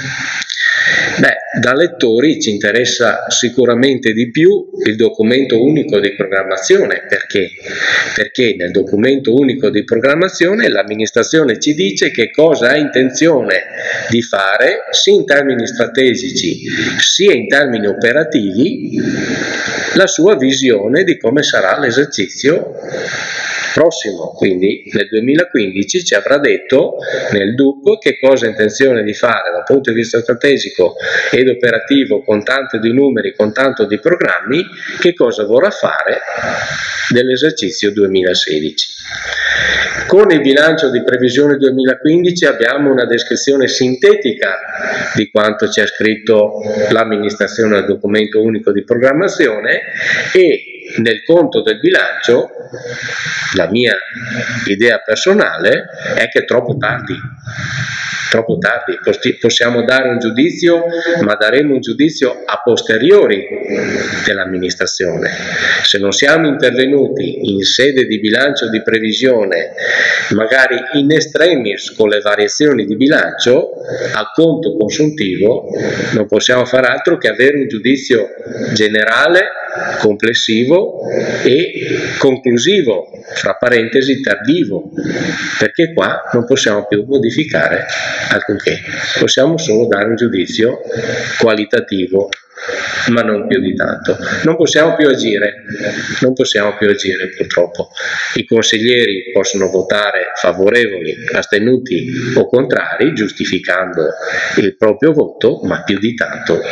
[SPEAKER 1] Beh, da lettori ci interessa sicuramente di più il documento unico di programmazione. Perché? Perché nel documento unico di programmazione l'amministrazione ci dice che cosa ha intenzione di fare sia in termini strategici sia in termini operativi, la sua visione di come sarà l'esercizio prossimo. Quindi nel duemilaquindici ci avrà detto nel D U P che cosa ha intenzione di fare dal punto di vista strategico ed operativo, con tanto di numeri, con tanto di programmi, che cosa vorrà fare dell'esercizio duemilasedici. Con il bilancio di previsione duemilaquindici abbiamo una descrizione sintetica di quanto ci ha scritto l'amministrazione al documento unico di programmazione, e nel conto del bilancio la mia idea personale è che è troppo tardi. Troppo tardi, possiamo dare un giudizio, ma daremo un giudizio a posteriori dell'amministrazione. Se non siamo intervenuti in sede di bilancio di previsione, magari in extremis con le variazioni di bilancio, al conto consuntivo non possiamo fare altro che avere un giudizio generale, complessivo e conclusivo, fra parentesi tardivo, perché qua non possiamo più modificare alcunché, possiamo solo dare un giudizio qualitativo, ma non più di tanto. Non possiamo più agire, non possiamo più agire purtroppo. I consiglieri possono votare favorevoli, astenuti o contrari, giustificando il proprio voto, ma più di tanto.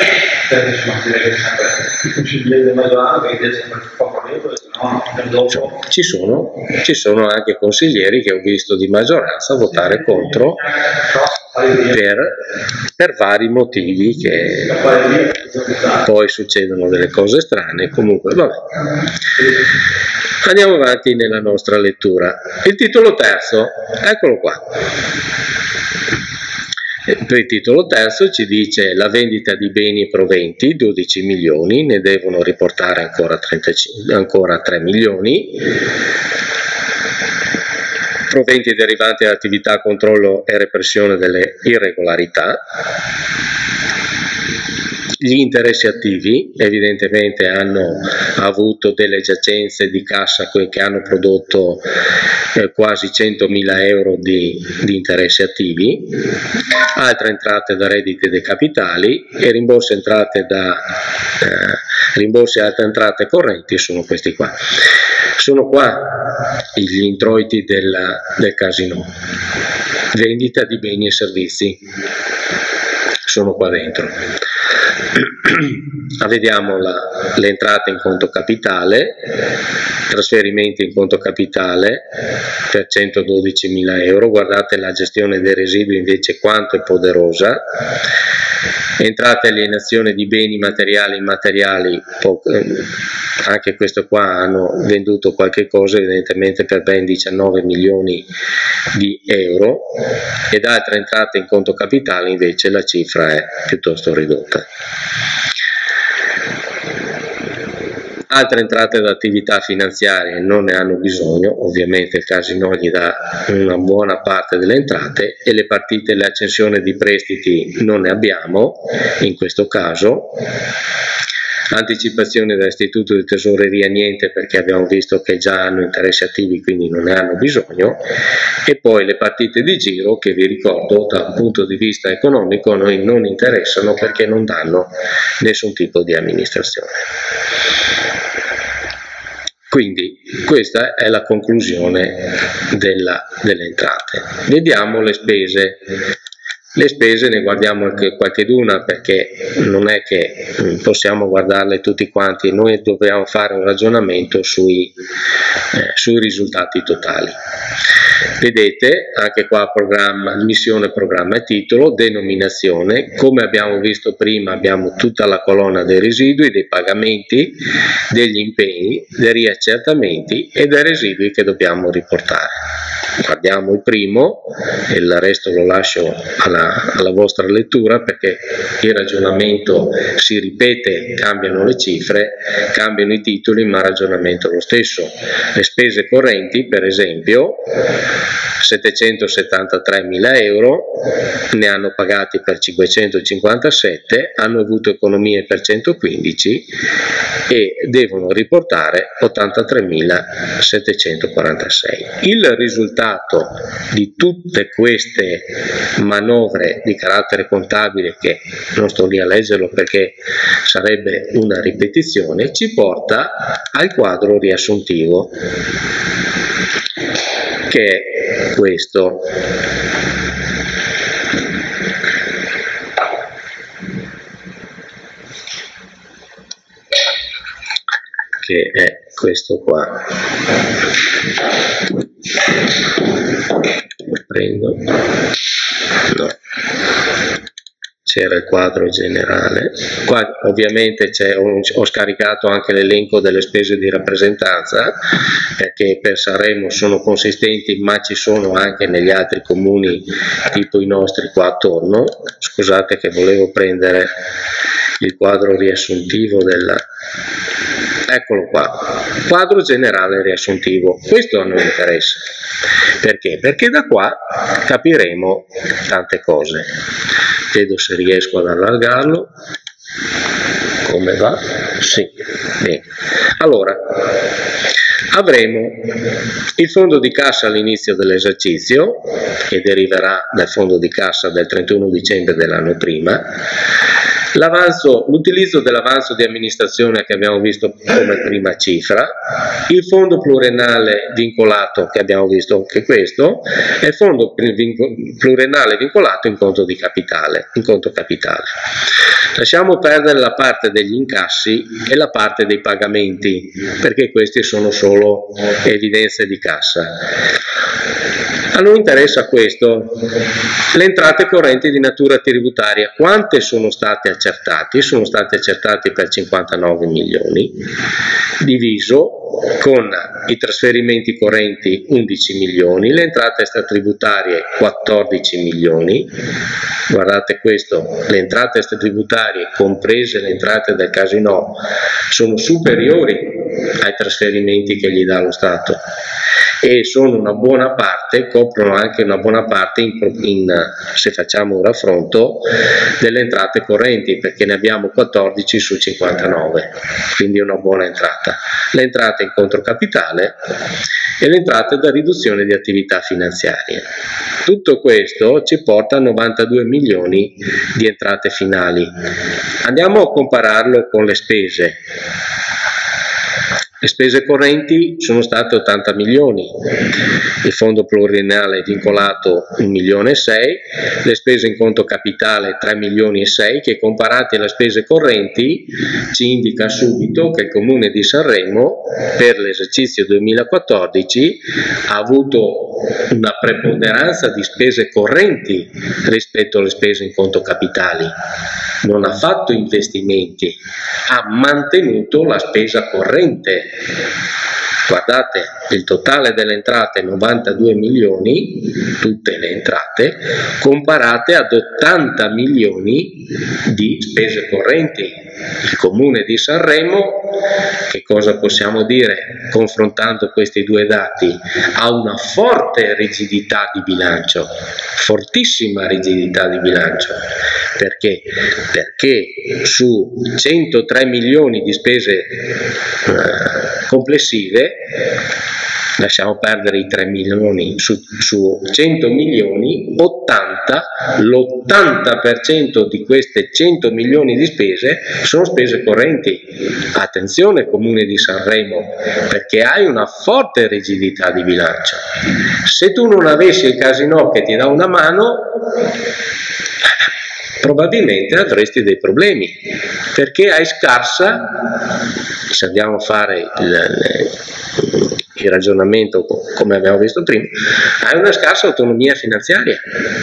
[SPEAKER 1] Ci sono, ci sono anche consiglieri che ho visto di maggioranza votare contro per, per vari motivi, che poi succedono delle cose strane. Comunque vabbè, andiamo avanti nella nostra lettura. Il titolo terzo, eccolo qua. Per il titolo terzo ci dice la vendita di beni e proventi, dodici milioni, ne devono riportare ancora, trentacinque, ancora tre milioni. Proventi derivanti dall'attività controllo e repressione delle irregolarità. Gli interessi attivi evidentemente hanno avuto delle giacenze di cassa che hanno prodotto eh, quasi centomila euro di, di interessi attivi, altre entrate da redditi dei capitali e rimborsi entrate da eh, rimborsi e altre entrate correnti sono questi qua. Sono qua gli introiti del, del casino, vendita di beni e servizi, sono qua dentro. Vediamo la, le entrate in conto capitale, trasferimenti in conto capitale per centododicimila euro, guardate la gestione dei residui invece quanto è poderosa. Entrate alienazione di beni materiali e immateriali, anche questo qua hanno venduto qualche cosa evidentemente per ben diciannove milioni di euro, ed altre entrate in conto capitale invece la cifra è piuttosto ridotta. Altre entrate da attività finanziarie non ne hanno bisogno, ovviamente il casino gli dà una buona parte delle entrate, e le partite, l'accensione di prestiti non ne abbiamo in questo caso. Anticipazioni dall'istituto di tesoreria niente, perché abbiamo visto che già hanno interessi attivi, quindi non ne hanno bisogno. E poi le partite di giro, che vi ricordo da un punto di vista economico a noi non interessano perché non danno nessun tipo di amministrazione. Quindi questa è la conclusione della, delle entrate. Vediamo le spese. Le spese ne guardiamo anche qualcheduna, perché non è che possiamo guardarle tutti quanti, noi dobbiamo fare un ragionamento sui, eh, sui risultati totali. Vedete anche qua programma, missione, programma e titolo, denominazione. Come abbiamo visto prima abbiamo tutta la colonna dei residui, dei pagamenti, degli impegni, dei riaccertamenti e dei residui che dobbiamo riportare. Guardiamo il primo e il resto lo lascio alla, alla vostra lettura, perché il ragionamento si ripete, cambiano le cifre, cambiano i titoli, ma il ragionamento è lo stesso. Le spese correnti, per esempio, settecentosettantatremila euro, ne hanno pagati per cinquecentocinquantasette, hanno avuto economie per centoquindici e devono riportare ottantatremilasettecentoquarantasei. Il risultato di tutte queste manovre di carattere contabile, che non sto lì a leggerlo perché sarebbe una ripetizione, ci porta al quadro riassuntivo, che è questo. Che è questo qua. Prendo. No. C'era il quadro generale. Qua ovviamente ho, ho scaricato anche l'elenco delle spese di rappresentanza, perché per Sanremo sono consistenti, ma ci sono anche negli altri comuni tipo i nostri qua attorno. Scusate che volevo prendere il quadro riassuntivo della... Eccolo qua, quadro generale riassuntivo. Questo a noi interessa. Perché? Perché da qua capiremo tante cose. Vedo se riesco ad allargarlo. Come va? Sì, bene. Allora, avremo il fondo di cassa all'inizio dell'esercizio, che deriverà dal fondo di cassa del trentuno dicembre dell'anno prima. L'avanzo, l'utilizzo dell'avanzo di amministrazione che abbiamo visto come prima cifra, il fondo pluriennale vincolato che abbiamo visto anche questo, e il fondo pluriennale vincolato in conto di capitale, in conto capitale. Lasciamo perdere la parte degli incassi e la parte dei pagamenti, perché questi sono solo evidenze di cassa. A noi interessa questo, le entrate correnti di natura tributaria. Quante sono state accertati? Sono stati accertati per cinquantanove milioni, diviso con i trasferimenti correnti undici milioni, le entrate extratributarie quattordici milioni. Guardate questo, le entrate extratributarie, comprese le entrate del casino, sono superiori ai trasferimenti che gli dà lo Stato, e sono una buona parte, coprono anche una buona parte in, in, se facciamo un raffronto, delle entrate correnti, perché ne abbiamo quattordici su cinquantanove, quindi una buona entrata. Le entrate in conto capitale e le entrate da riduzione di attività finanziarie. Tutto questo ci porta a novantadue milioni di entrate finali. Andiamo a compararlo con le spese. Le spese correnti sono state ottanta milioni, il fondo pluriennale vincolato un milione e sei, le spese in conto capitale tre milioni e sei, che comparati alle spese correnti ci indica subito che il Comune di Sanremo per l'esercizio duemilaquattordici ha avuto una preponderanza di spese correnti rispetto alle spese in conto capitali. Non ha fatto investimenti, ha mantenuto la spesa corrente. Guardate, il totale delle entrate novantadue milioni, tutte le entrate, comparate ad ottanta milioni di spese correnti. Il Comune di Sanremo che cosa possiamo dire confrontando questi due dati? Ha una forte rigidità di bilancio, fortissima rigidità di bilancio. Perché? Perché su centotré milioni di spese eh, complessive, lasciamo perdere i tre milioni, su, su cento milioni, ottanta, l'ottanta per cento di queste cento milioni di spese sono spese correnti. Attenzione Comune di Sanremo, perché hai una forte rigidità di bilancio. Se tu non avessi il Casinò che ti dà una mano, probabilmente avresti dei problemi, perché hai scarsa, se andiamo a fare il, il ragionamento come abbiamo visto prima, hai una scarsa autonomia finanziaria.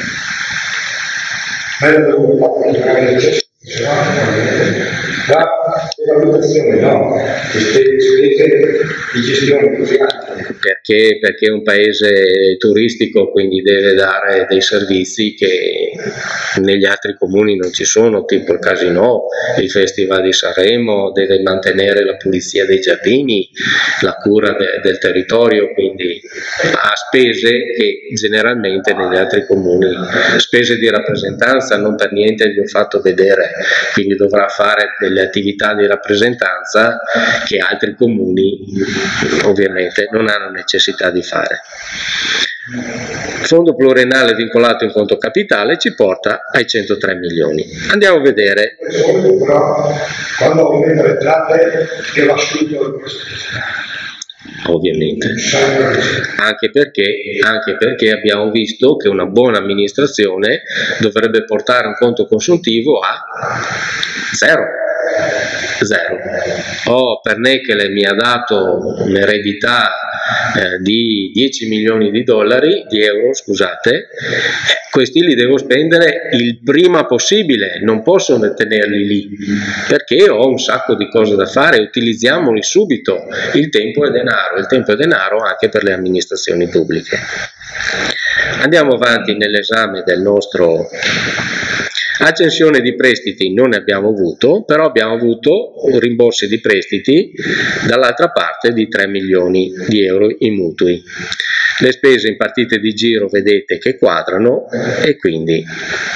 [SPEAKER 2] La valutazione, no, spese di gestione così alte.
[SPEAKER 1] Perché, perché è un paese turistico, quindi deve dare dei servizi che negli altri comuni non ci sono, tipo il Casinò, il Festival di Sanremo, deve mantenere la pulizia dei giardini, la cura de, del territorio, quindi ha spese che generalmente negli altri comuni, spese di rappresentanza, non per niente vi ho fatto vedere, quindi dovrà fare delle attività di rappresentanza che altri comuni ovviamente non hanno necessità di fare. Fondo pluriennale vincolato in conto capitale ci porta ai centotré milioni. Andiamo a vedere.
[SPEAKER 2] Però quando aumenta le entrate che va subito
[SPEAKER 1] Ovviamente, anche perché, anche perché abbiamo visto che una buona amministrazione dovrebbe portare un conto consuntivo a zero. Zero. Oh, Pernekele mi ha dato un'eredità eh, di dieci milioni di dollari, di euro, scusate, questi li devo spendere il prima possibile, non posso tenerli lì, perché ho un sacco di cose da fare, utilizziamoli subito. Il tempo è denaro, il tempo è denaro anche per le amministrazioni pubbliche. Andiamo avanti nell'esame del nostro. Accensione di prestiti non ne abbiamo avuto, però abbiamo avuto rimborsi di prestiti dall'altra parte di tre milioni di euro in mutui. Le spese in partite di giro vedete che quadrano e quindi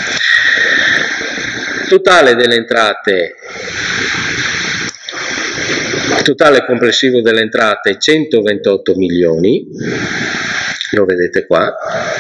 [SPEAKER 1] totale delle entrate, totale complessivo delle entrate centoventotto milioni, lo vedete qua.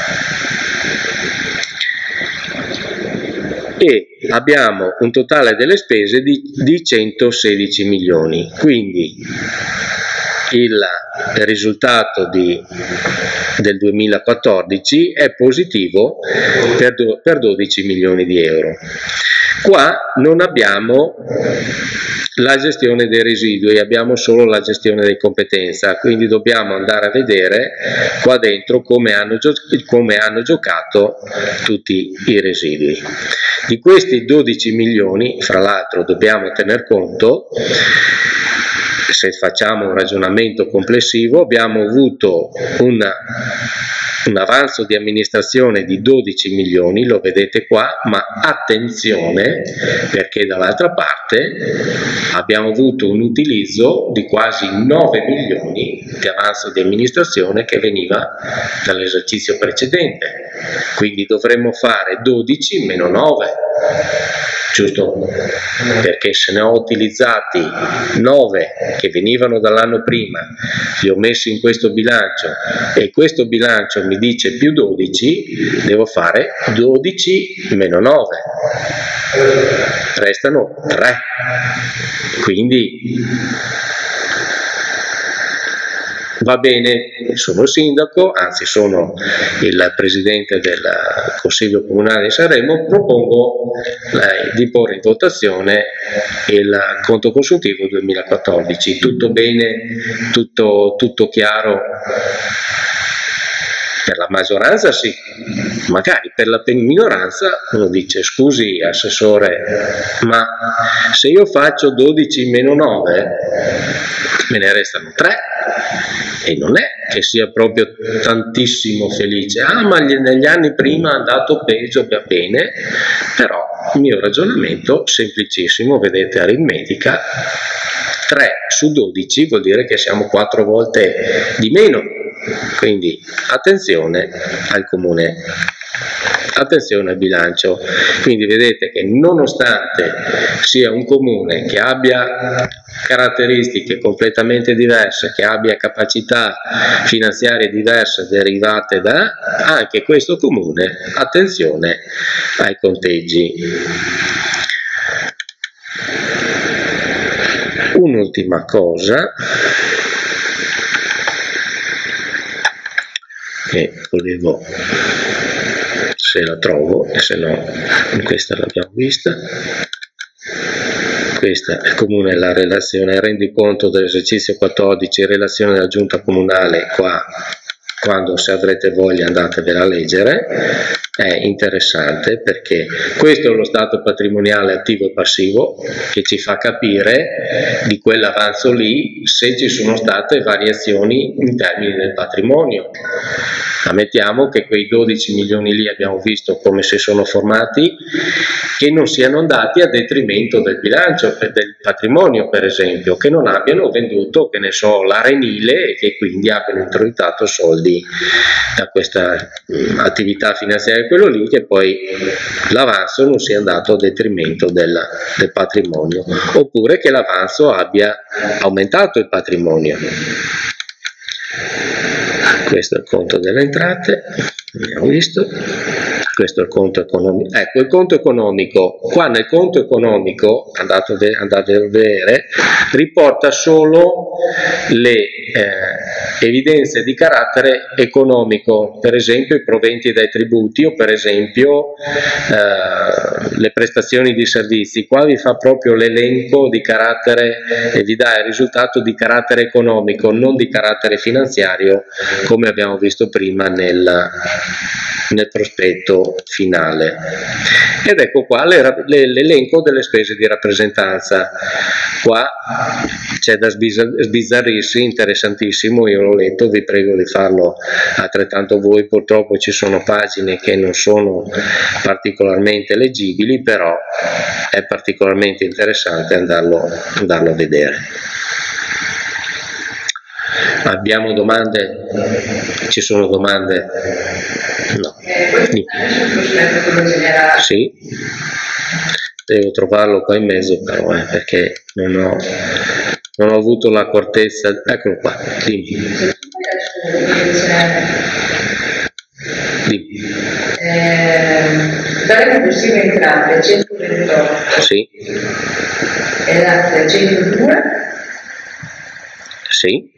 [SPEAKER 1] E abbiamo un totale delle spese di, di centosedici milioni, quindi il risultato di, del duemilaquattordici è positivo per, do, per dodici milioni di euro. Qua non abbiamo la gestione dei residui, abbiamo solo la gestione di competenza, quindi dobbiamo andare a vedere qua dentro come hanno, gio come hanno giocato tutti i residui. Di questi dodici milioni, fra l'altro, dobbiamo tener conto, se facciamo un ragionamento complessivo, abbiamo avuto una un avanzo di amministrazione di dodici milioni, lo vedete qua, ma attenzione perché dall'altra parte abbiamo avuto un utilizzo di quasi nove milioni di avanzo di amministrazione che veniva dall'esercizio precedente, quindi dovremmo fare dodici meno nove, giusto? Perché se ne ho utilizzati nove che venivano dall'anno prima, li ho messi in questo bilancio e questo bilancio mi dice più dodici, devo fare dodici meno nove, restano tre, quindi va bene, sono il sindaco, anzi sono il presidente del Consiglio Comunale di Sanremo, propongo eh, di porre in votazione il conto consuntivo duemilaquattordici. Tutto bene, tutto, tutto chiaro? Per la maggioranza sì, magari per la minoranza uno dice scusi assessore, ma se io faccio dodici meno nove me ne restano tre e non è che sia proprio tantissimo felice, ah ma negli anni prima è andato peggio, va bene, però il mio ragionamento semplicissimo, vedete aritmetica, tre su dodici vuol dire che siamo quattro volte di meno, quindi attenzione al comune, attenzione al bilancio. Quindi vedete che nonostante sia un comune che abbia caratteristiche completamente diverse, che abbia capacità finanziarie diverse derivate da, anche questo comune, attenzione ai conteggi. Un'ultima cosa che volevo, se la trovo, e se no questa l'abbiamo vista. Questa è comune la relazione rendiconto dell'esercizio quattordici, relazione della giunta comunale, qua quando, se avrete voglia, andatevela a leggere. È interessante perché questo è lo stato patrimoniale attivo e passivo che ci fa capire di quell'avanzo lì se ci sono state variazioni in termini del patrimonio. Ammettiamo che quei dodici milioni lì abbiamo visto come si sono formati, che non siano andati a detrimento del bilancio, del patrimonio per esempio, che non abbiano venduto, che ne so, l'arenile e che quindi abbiano introitato soldi da questa mh, attività finanziaria, quello lì, che poi l'avanzo non sia andato a detrimento del, del patrimonio, oppure che l'avanzo abbia aumentato il patrimonio. Questo è il conto delle entrate, abbiamo visto. Questo è il conto economico. Ecco, il conto economico, qua nel conto economico, andate a vedere, riporta solo le eh, evidenze di carattere economico, per esempio i proventi dai tributi o per esempio eh, le prestazioni di servizi. Qua vi fa proprio l'elenco di carattere e vi dà il risultato di carattere economico, non di carattere finanziario, come abbiamo visto prima nel, nel prospetto finale. Ed ecco qua l'elenco delle spese di rappresentanza. Qua c'è da sbizzarrirsi, interessantissimo, io l'ho letto, vi prego di farlo altrettanto voi. Purtroppo ci sono pagine che non sono particolarmente leggibili, però è particolarmente interessante andarlo, andarlo a vedere. Abbiamo domande? Ci sono domande? No. Sì. Devo trovarlo qua in mezzo però, eh, perché non ho, non ho avuto l'accortezza. Eccolo qua, dimmi. Dimmi.
[SPEAKER 4] Eh, dalle complessive entrate centoventotto.
[SPEAKER 1] Sì.
[SPEAKER 4] E l'altra centodue.
[SPEAKER 1] Sì.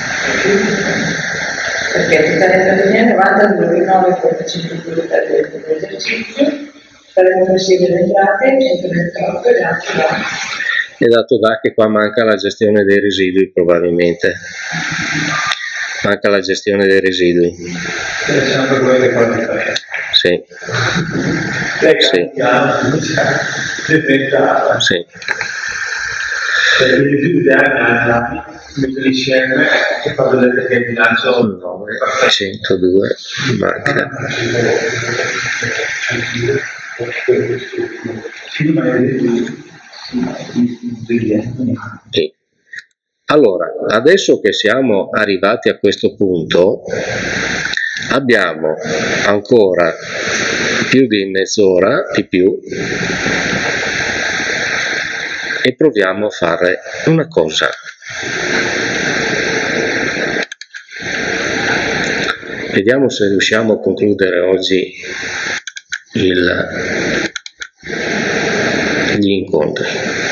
[SPEAKER 4] Perché totale entrate novantadue virgola nove quattrocentodue per l'esercizio, dalle complessive entrate centoventotto e l'altro da.
[SPEAKER 1] È dato da che qua manca la gestione dei residui, probabilmente. Manca la gestione dei residui. Sì. Sì. Sì.
[SPEAKER 3] Insieme che fa vedere che il bilancio
[SPEAKER 1] nove centodue manca. Sì. Allora, adesso che siamo arrivati a questo punto, abbiamo ancora più di mezz'ora di più e proviamo a fare una cosa. Vediamo se riusciamo a concludere oggi il, gli incontri.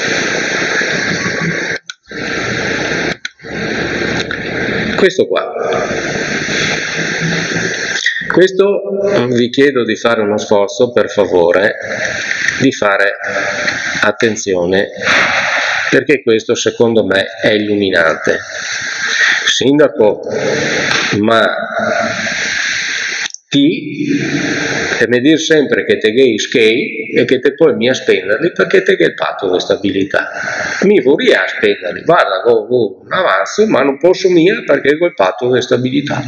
[SPEAKER 1] Questo qua. Questo vi chiedo di fare uno sforzo, per favore, di fare attenzione, perché questo secondo me è illuminante. Sindaco, ma ti e mi dir sempre che te gai skei e che te poi mi a spenderli perché te gai il patto di stabilità. Mi vorrei a spenderli, guarda, go, go, avanzo, ma non posso mia perché ho il patto di stabilità.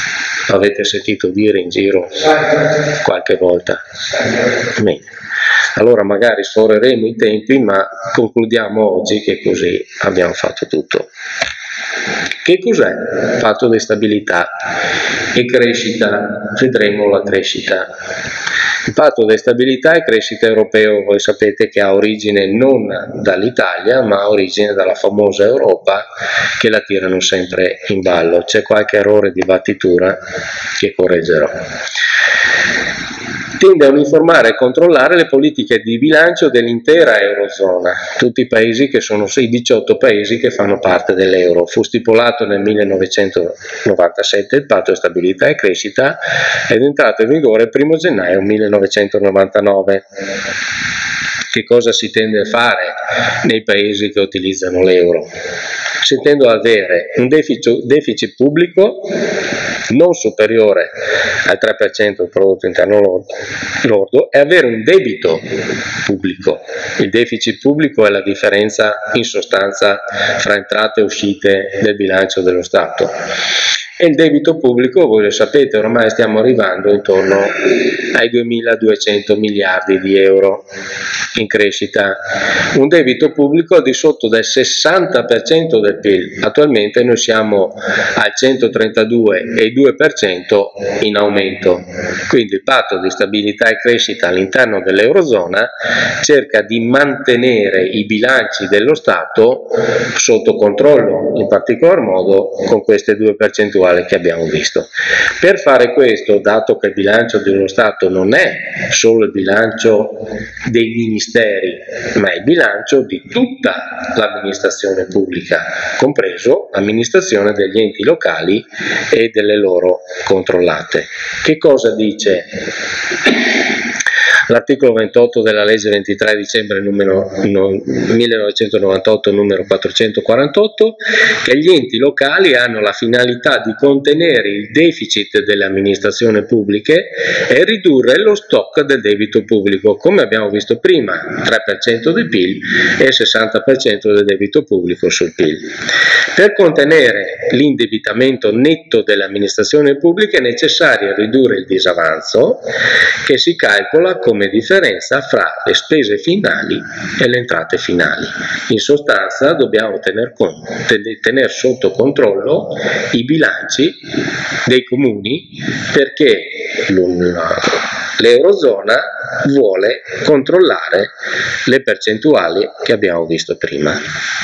[SPEAKER 1] Avete sentito dire in giro qualche volta? Bene. Allora magari sforeremo i tempi, ma concludiamo oggi che così abbiamo fatto tutto. Che cos'è patto di stabilità e crescita? Vedremo la crescita. Il patto di stabilità e crescita europeo, voi sapete che ha origine non dall'Italia, ma ha origine dalla famosa Europa, che la tirano sempre in ballo. C'è qualche errore di battitura che correggerò. Tende a uniformare e controllare le politiche di bilancio dell'intera Eurozona, tutti i paesi che sono i diciotto paesi che fanno parte dell'euro. Fu stipulato nel millenovecentonovantasette il patto di stabilità e crescita ed è entrato in vigore il primo gennaio millenovecentonovantanove. Che cosa si tende a fare nei paesi che utilizzano l'euro? Si tende ad avere un deficit, deficit pubblico non superiore al tre per cento del prodotto interno lordo e avere un debito pubblico. Il deficit pubblico è la differenza in sostanza fra entrate e uscite del bilancio dello Stato. E il debito pubblico, voi lo sapete, ormai stiamo arrivando intorno ai duemiladuecento miliardi di euro in crescita. Un debito pubblico al di sotto del sessanta per cento del P I L. Attualmente noi siamo al centotrentadue virgola due per cento in aumento. Quindi il patto di stabilità e crescita all'interno dell'Eurozona cerca di mantenere i bilanci dello Stato sotto controllo, in particolar modo con queste due percentuali che abbiamo visto. Per fare questo, dato che il bilancio dello Stato non è solo il bilancio dei ministeri, ma è il bilancio di tutta l'amministrazione pubblica, compreso l'amministrazione degli enti locali e delle loro controllate. Che cosa dice l'articolo ventotto della legge ventitré dicembre numero, no, millenovecentonovantotto numero quattrocentoquarantotto? Che gli enti locali hanno la finalità di contenere il deficit delle amministrazioni pubbliche e ridurre lo stock del debito pubblico, come abbiamo visto prima, tre per cento del P I L e sessanta per cento del debito pubblico sul P I L. Per contenere l'indebitamento netto delle amministrazioni pubbliche è necessario ridurre il disavanzo, che si calcola come differenza fra le spese finali e le entrate finali. In sostanza dobbiamo tener, conto, tener sotto controllo i bilanci dei comuni, perché l'Eurozona vuole controllare le percentuali che abbiamo visto prima.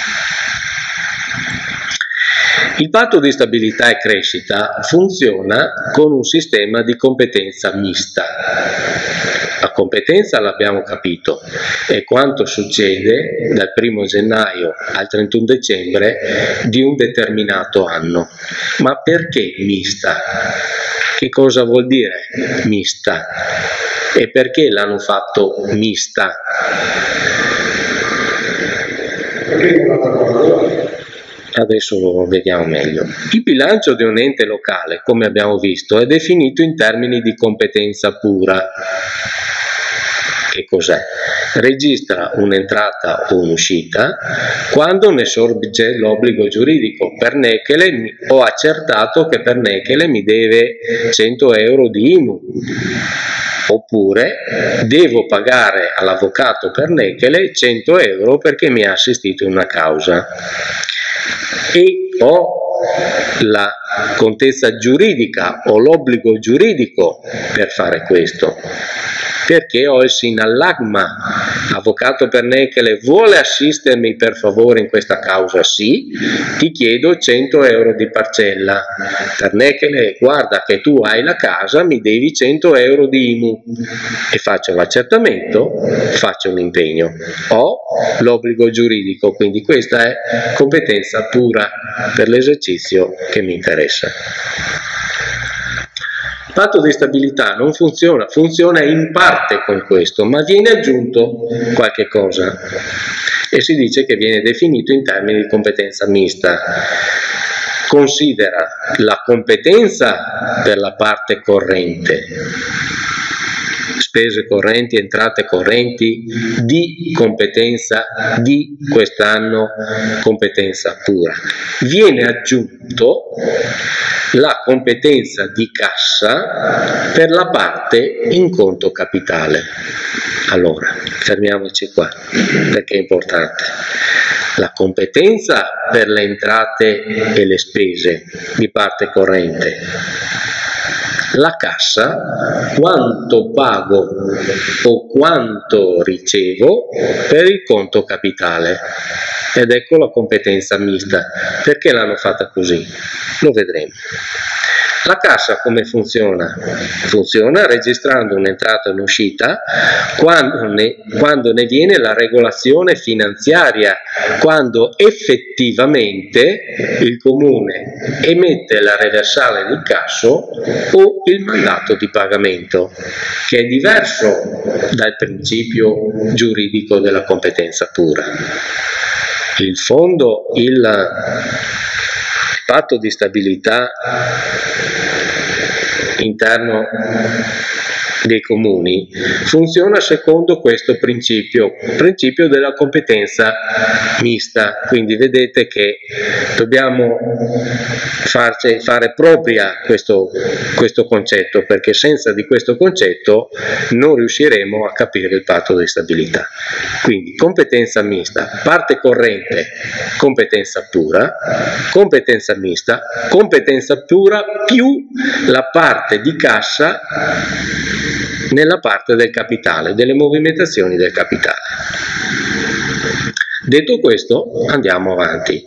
[SPEAKER 1] Il patto di stabilità e crescita funziona con un sistema di competenza mista. La competenza l'abbiamo capito, è quanto succede dal primo gennaio al trentuno dicembre di un determinato anno. Ma perché mista? Che cosa vuol dire mista? E perché l'hanno fatto mista? Adesso lo vediamo meglio. Il bilancio di un ente locale, come abbiamo visto, è definito in termini di competenza pura. Che cos'è? Registra un'entrata o un'uscita quando ne sorge l'obbligo giuridico. Per Nechele ho accertato che per Nechele mi deve cento euro di I M U. Oppure devo pagare all'avvocato per Nechele cento euro perché mi ha assistito in una causa. E ho la contezza giuridica, ho l'obbligo giuridico per fare questo, perché ho il sinallagma. Avvocato per Nechele, vuole assistermi per favore in questa causa? Sì, ti chiedo cento euro di parcella. Per Nechele, guarda che tu hai la casa, mi devi cento euro di I M U. E faccio l'accertamento, faccio un impegno. Ho l'obbligo giuridico, quindi questa è competenza pura per l'esercizio che mi interessa. Il patto di stabilità non funziona, funziona in parte con questo, ma viene aggiunto qualche cosa e si dice che viene definito in termini di competenza mista. Considera la competenza per la parte corrente, spese correnti, entrate correnti di competenza di quest'anno, competenza pura. Viene aggiunto la competenza di cassa per la parte in conto capitale. Allora, fermiamoci qua, perché è importante. La competenza per le entrate e le spese di parte corrente. La cassa, quanto pago o quanto ricevo per il conto capitale. Ed ecco la competenza mista. Perché l'hanno fatta così? Lo vedremo. La cassa come funziona? Funziona registrando un'entrata e un'uscita quando ne, quando ne viene la regolazione finanziaria, quando effettivamente il comune emette la reversale d'incasso o il mandato di pagamento, che è diverso dal principio giuridico della competenza pura. Il fondo, il patto di stabilità interno dei comuni funziona secondo questo principio, principio della competenza mista. Quindi vedete che dobbiamo farci, fare propria questo, questo concetto, perché senza di questo concetto non riusciremo a capire il patto di stabilità. Quindi competenza mista, parte corrente, competenza pura, competenza mista, competenza pura più la parte di cassa nella parte del capitale, delle movimentazioni del capitale. Detto questo, andiamo avanti.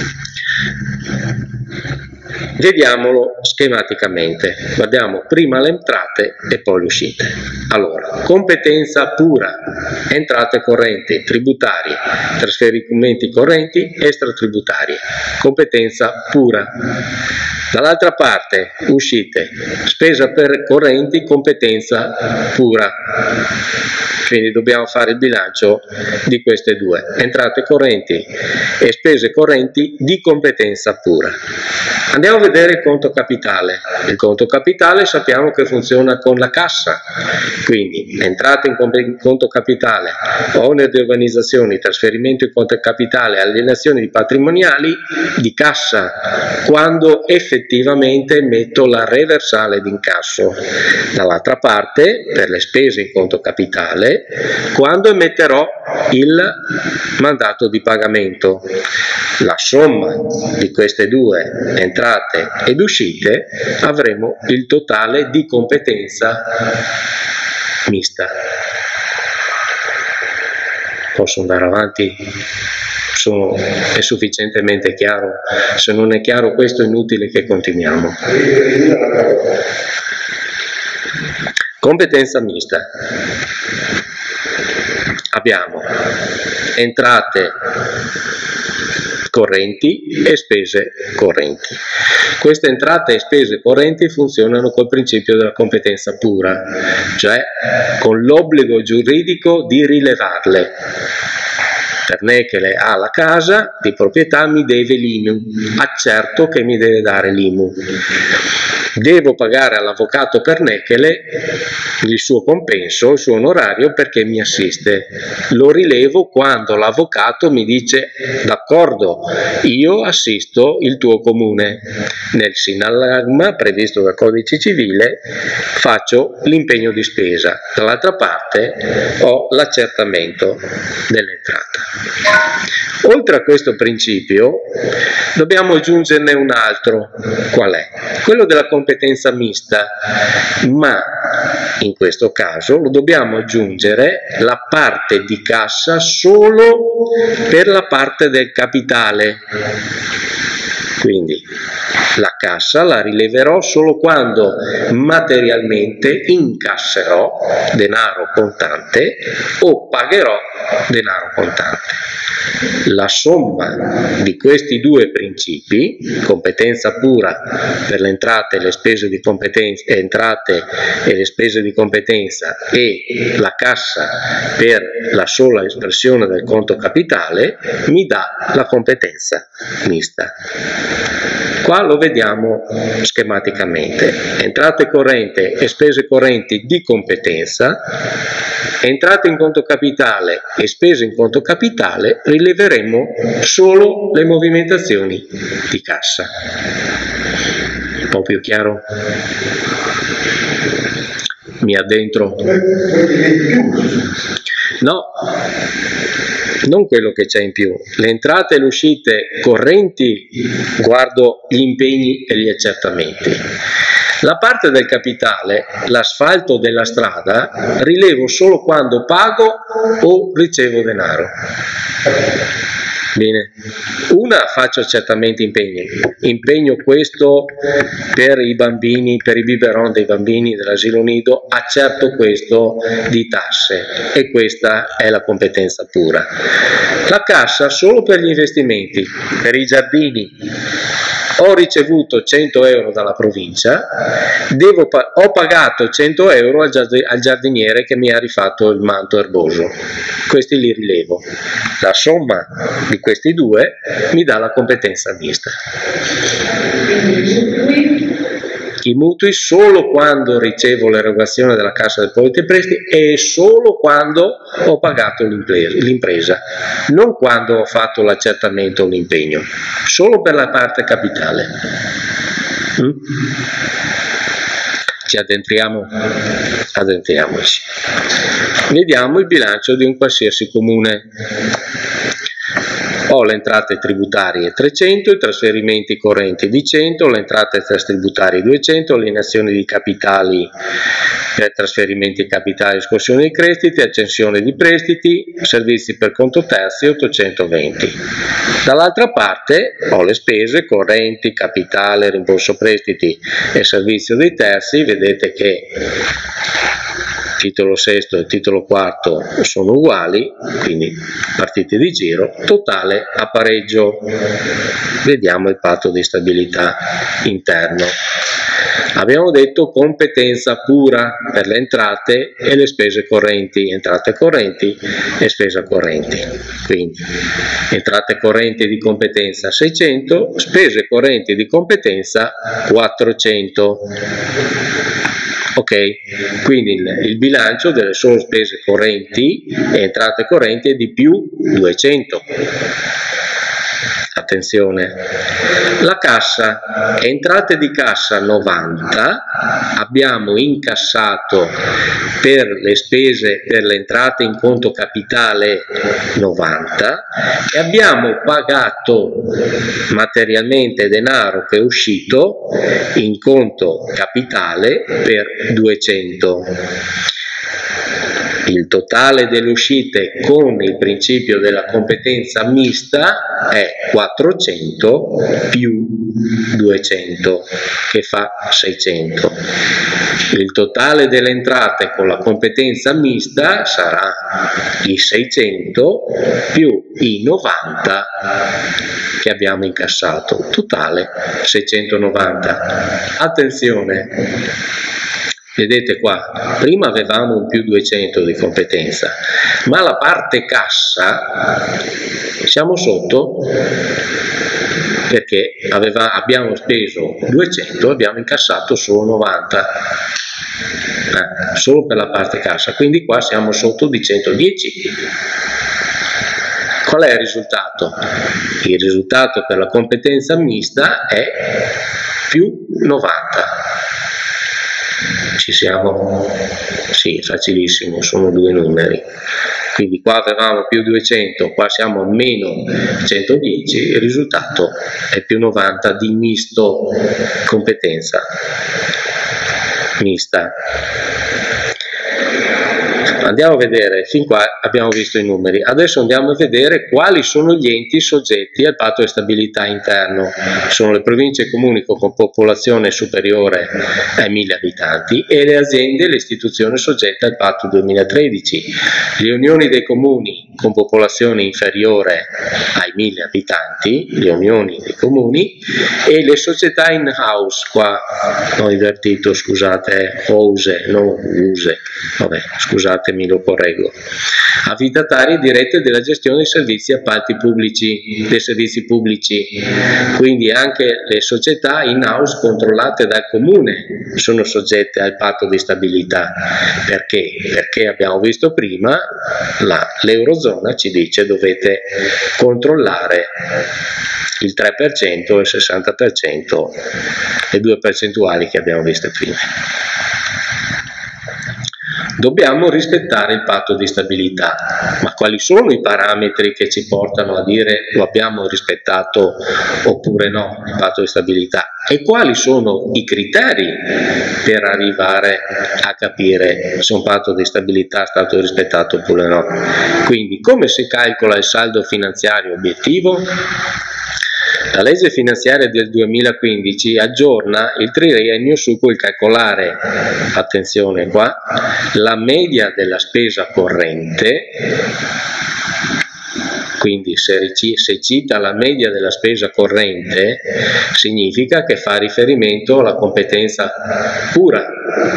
[SPEAKER 1] Vediamolo schematicamente. Guardiamo prima le entrate e poi le uscite. Allora, competenza pura, entrate correnti, tributarie, trasferimenti correnti, extratributarie. Competenza pura. Dall'altra parte, uscite, spesa per correnti, competenza pura. Quindi dobbiamo fare il bilancio di queste due, entrate correnti e spese correnti di competenza pura. Andiamo a vedere il conto capitale. Il conto capitale sappiamo che funziona con la cassa, quindi entrate in conto capitale, oneri di organizzazioni, trasferimento in conto capitale, alienazioni di patrimoniali di cassa, quando effettivamente metto la reversale d'incasso. Dall'altra parte, per le spese in conto capitale, quando emetterò il mandato di pagamento. La somma di queste due entrate ed uscite avremo il totale di competenza mista. Posso andare avanti? Sono, è sufficientemente chiaro? Se non è chiaro questo è inutile che continuiamo. Competenza mista. Abbiamo entrate correnti e spese correnti. Queste entrate e spese correnti funzionano col principio della competenza pura, cioè con l'obbligo giuridico di rilevarle. Pernechele ha la casa di proprietà, mi deve l'I M U, accerto che mi deve dare l'I M U. Devo pagare all'avvocato Pernechele il suo compenso, il suo onorario perché mi assiste. Lo rilevo quando l'avvocato mi dice d'accordo, io assisto il tuo comune. Nel sinallagma previsto dal codice civile faccio l'impegno di spesa, dall'altra parte ho l'accertamento dell'entrata. Oltre a questo principio dobbiamo aggiungerne un altro. Qual è? Quello della competenza mista, ma in questo caso lo dobbiamo aggiungere la parte di cassa solo per la parte del capitale. Quindi la cassa la rileverò solo quando materialmente incasserò denaro contante o pagherò denaro contante. La somma di questi due principi, competenza pura per le entrate e le spese di competenza, entrate e le spese di competenza, e la cassa per la sola espressione del conto capitale, mi dà la competenza mista. Qua lo vediamo schematicamente: entrate correnti e spese correnti di competenza, entrate in conto capitale e spese in conto capitale, rileveremo solo le movimentazioni di cassa. Un po' più chiaro? Mi addentro? No, non quello che c'è in più. Le entrate e le uscite correnti, guardo gli impegni e gli accertamenti. La parte del capitale, l'asfalto della strada, rilevo solo quando pago o ricevo denaro. Bene, una, faccio accertamenti impegni, impegno questo per i bambini, per i biberon dei bambini dell'asilo nido, accerto questo di tasse, e questa è la competenza pura. La cassa solo per gli investimenti, per i giardini. Ho ricevuto cento euro dalla provincia, devo, ho pagato cento euro al, giard al giardiniere che mi ha rifatto il manto erboso. Questi li rilevo. La somma di questi due mi dà la competenza mista. I mutui solo quando ricevo l'erogazione della Cassa Depositi e Prestiti e solo quando ho pagato l'impresa, non quando ho fatto l'accertamento o l'impegno, solo per la parte capitale. Mm? Ci addentriamo? Addentriamoci. Vediamo il bilancio di un qualsiasi comune. Ho le entrate tributarie trecento, i trasferimenti correnti di cento, le entrate tributarie duecento, alienazioni di capitali per trasferimenti capitali, escursione di crediti, accensione di prestiti, servizi per conto terzi ottocentoventi. Dall'altra parte ho le spese correnti, capitale, rimborso prestiti e servizio dei terzi. Vedete che titolo sesto e titolo quarto sono uguali, quindi partite di giro, totale a pareggio. Vediamo il patto di stabilità interno. Abbiamo detto competenza pura per le entrate e le spese correnti, entrate correnti e spesa correnti. Quindi entrate correnti di competenza seicento, spese correnti di competenza quattrocento. Ok, quindi il, il bilancio delle sole spese correnti e entrate correnti è di più duecento. Attenzione, la cassa, entrate di cassa novanta, abbiamo incassato per le spese, per le entrate in conto capitale novanta e abbiamo pagato materialmente denaro che è uscito in conto capitale per duecento. Il totale delle uscite con il principio della competenza mista è quattrocento più duecento, che fa seicento. Il totale delle entrate con la competenza mista sarà i seicento più i novanta che abbiamo incassato, totale seicentonovanta. Attenzione! Vedete qua, prima avevamo un più duecento di competenza, ma la parte cassa siamo sotto perché aveva, abbiamo speso duecento e abbiamo incassato solo novanta, eh, solo per la parte cassa, quindi qua siamo sotto di centodieci. Qual è il risultato? Il risultato per la competenza mista è più novanta. Ci siamo? Sì, facilissimo, sono due numeri. Quindi qua avevamo più duecento, qua siamo a meno centodieci, il risultato è più novanta di misto competenza mista. andiamo a vedere, fin qua abbiamo visto i numeri, adesso andiamo a vedere quali sono gli enti soggetti al patto di stabilità interno. Sono le province e comuni con popolazione superiore ai mille abitanti e le aziende e le istituzioni soggette al patto duemilatredici, le unioni dei comuni con popolazione inferiore ai mille abitanti, le unioni dei comuni, e le società in house, qua ho invertito, scusate, house, non use, vabbè, scusatemi, lo correggo, affidatarie dirette della gestione dei servizi appalti pubblici, dei servizi pubblici, quindi anche le società in house controllate dal comune sono soggette al patto di stabilità. Perché? Perché abbiamo visto prima, l'Eurozona ci dice dovete controllare il tre per cento e il sessanta per cento, le due percentuali che abbiamo visto prima. Dobbiamo rispettare il patto di stabilità, ma quali sono i parametri che ci portano a dire lo abbiamo rispettato oppure no, il patto di stabilità? E quali sono i criteri per arrivare a capire se un patto di stabilità è stato rispettato oppure no? Quindi come si calcola il saldo finanziario obiettivo? La legge finanziaria del duemilaquindici aggiorna il triennio su cui calcolare, attenzione qua, la media della spesa corrente, quindi se, se cita la media della spesa corrente significa che fa riferimento alla competenza pura,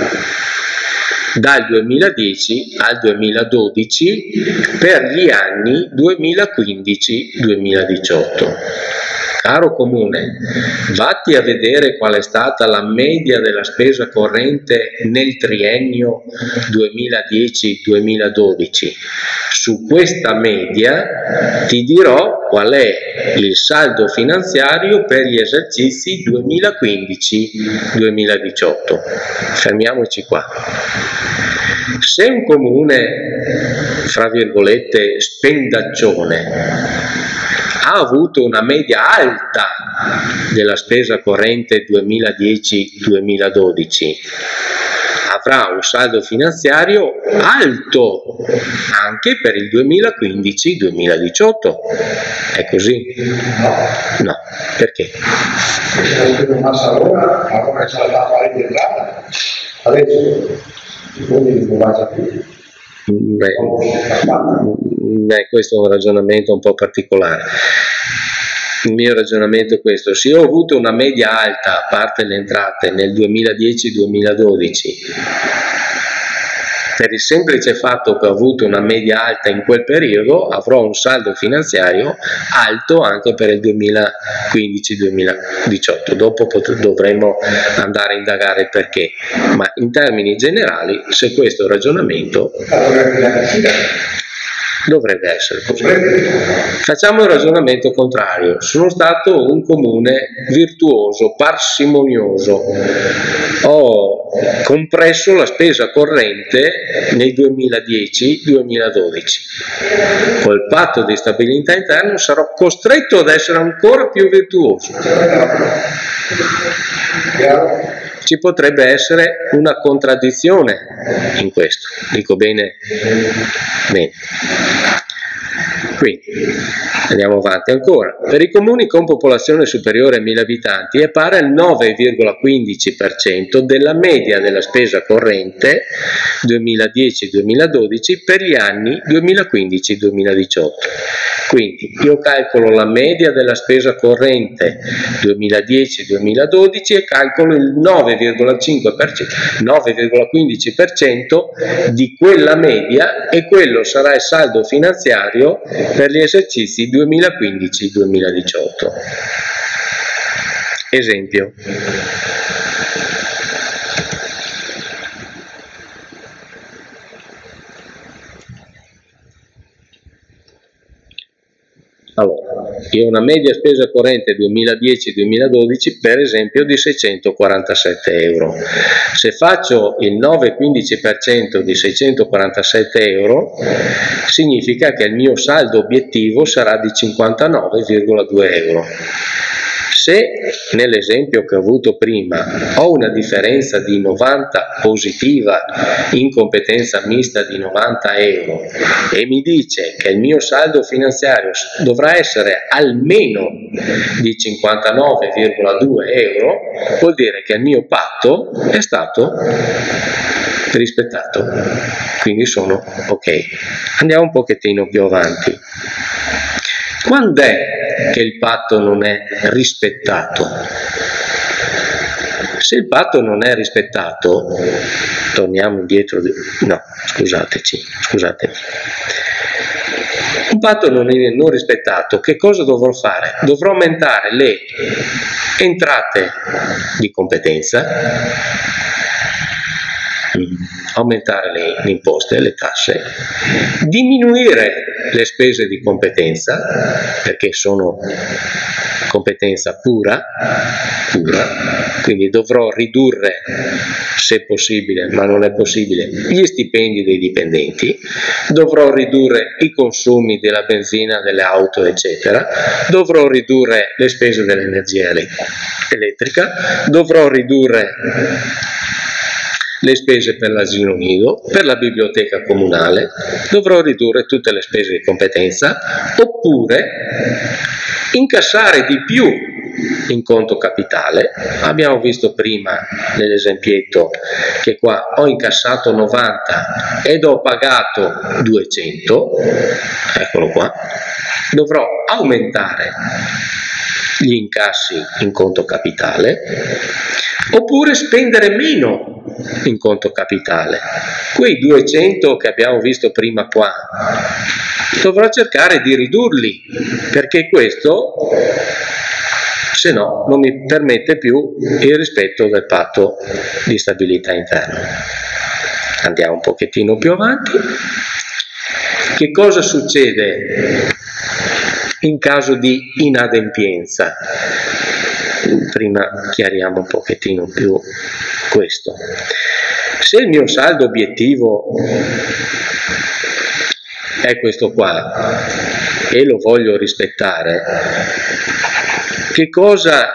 [SPEAKER 1] dal duemiladieci al duemiladodici per gli anni duemilaquindici duemiladiciotto. Caro comune, vatti a vedere qual è stata la media della spesa corrente nel triennio duemiladieci duemiladodici. Su questa media ti dirò qual è il saldo finanziario per gli esercizi duemilaquindici duemiladiciotto. Fermiamoci qua. Se un comune, fra virgolette, spendaccione, ha avuto una media alta della spesa corrente duemiladieci duemiladodici, avrà un saldo finanziario alto anche per il duemilaquindici duemiladiciotto. È così? No. Perché?
[SPEAKER 2] Perché non passa allora, allora c'è la fare di entrata, adesso quindi non va già più.
[SPEAKER 1] Beh, beh, questo è un ragionamento un po' particolare. Il mio ragionamento è questo: se io ho avuto una media alta, a parte le entrate, nel duemiladieci duemiladodici, per il semplice fatto che ho avuto una media alta in quel periodo, avrò un saldo finanziario alto anche per il duemilaquindici duemiladiciotto. Dopo dovremo andare a indagare il perché, ma in termini generali, se questo è il ragionamento, dovrebbe essere così. Facciamo il ragionamento contrario. Sono stato un comune virtuoso, parsimonioso, ho compresso la spesa corrente nei duemiladieci duemiladodici. Col patto di stabilità interno sarò costretto ad essere ancora più virtuoso. Ci potrebbe essere una contraddizione in questo. Dico bene? Bene. Quindi andiamo avanti ancora. Per i comuni con popolazione superiore a mille abitanti è pari al nove virgola quindici per cento della media della spesa corrente duemiladieci duemiladodici per gli anni duemilaquindici duemiladiciotto. Quindi io calcolo la media della spesa corrente duemiladieci duemiladodici e calcolo il nove virgola cinque per cento, nove virgola quindici per cento di quella media, e quello sarà il saldo finanziario per gli esercizi duemilaquindici duemiladiciotto. Esempio. Allora, io ho una media spesa corrente duemiladieci duemiladodici per esempio di seicentoquarantasette euro. Se faccio il nove virgola quindici per cento di seicentoquarantasette euro, significa che il mio saldo obiettivo sarà di cinquantanove virgola due euro. Se nell'esempio che ho avuto prima ho una differenza di novanta positiva in competenza mista di novanta euro e mi dice che il mio saldo finanziario dovrà essere almeno di cinquantanove virgola due euro, vuol dire che il mio patto è stato rispettato, quindi sono ok. Andiamo un pochettino più avanti. Quando è che il patto non è rispettato? Se il patto non è rispettato, torniamo indietro, di... no, scusateci, scusatemi. Un patto non è non rispettato, che cosa dovrò fare? Dovrò aumentare le entrate di competenza, aumentare le, le imposte, le tasse, diminuire le spese di competenza, perché sono competenza pura, pura, quindi dovrò ridurre, se possibile, ma non è possibile, gli stipendi dei dipendenti, dovrò ridurre i consumi della benzina, delle auto, eccetera, dovrò ridurre le spese dell'energia elettrica, dovrò ridurre le spese per l'asilo nido, per la biblioteca comunale, dovrò ridurre tutte le spese di competenza, oppure incassare di più in conto capitale. Abbiamo visto prima nell'esempietto che qua ho incassato novanta ed ho pagato duecento, eccolo qua, dovrò aumentare gli incassi in conto capitale, oppure spendere meno in conto capitale. Quei duecento che abbiamo visto prima qua dovrò cercare di ridurli, perché questo se no non mi permette più il rispetto del patto di stabilità interno. Andiamo un pochettino più avanti. Che cosa succede in caso di inadempienza? Prima chiariamo un pochettino più questo. Se il mio saldo obiettivo è questo qua e lo voglio rispettare, che cosa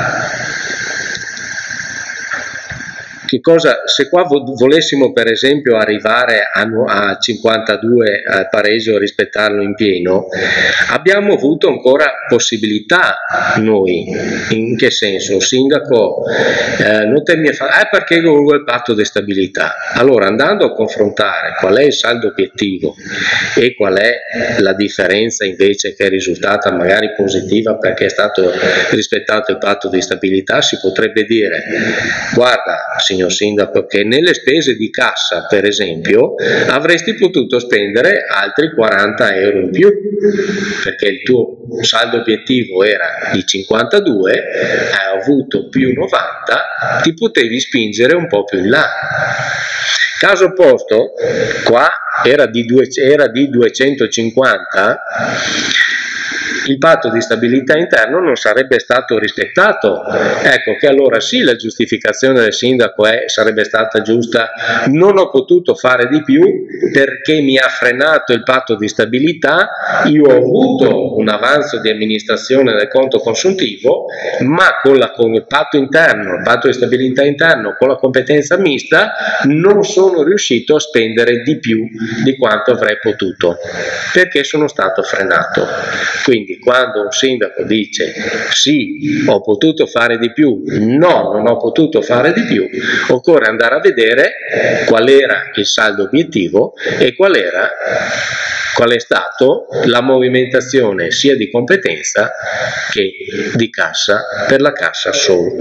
[SPEAKER 1] che cosa se qua volessimo per esempio arrivare a, a cinquantadue al pareggio e rispettarlo in pieno, abbiamo avuto ancora possibilità noi. In che senso? Il sindaco eh, non te mi fa ah, perché avevo il patto di stabilità. Allora, andando a confrontare qual è il saldo obiettivo e qual è la differenza invece che è risultata magari positiva perché è stato rispettato il patto di stabilità, si potrebbe dire: guarda signor sindaco, che nelle spese di cassa per esempio avresti potuto spendere altri quaranta euro in più, perché il tuo saldo obiettivo era di cinquantadue, hai avuto più novanta, ti potevi spingere un po' più in là. Caso opposto, qua era di, due, era di duecentocinquanta, il patto di stabilità interno non sarebbe stato rispettato. Ecco che allora sì, la giustificazione del sindaco è, sarebbe stata giusta: non ho potuto fare di più perché mi ha frenato il patto di stabilità, io ho avuto un avanzo di amministrazione del conto consuntivo, ma con, la, con il patto interno, il patto di stabilità interno, con la competenza mista, non sono riuscito a spendere di più di quanto avrei potuto, perché sono stato frenato. Quindi quando un sindaco dice sì, ho potuto fare di più, no, non ho potuto fare di più, occorre andare a vedere qual era il saldo obiettivo e qual era, qual è stato la movimentazione sia di competenza che di cassa per la cassa solo.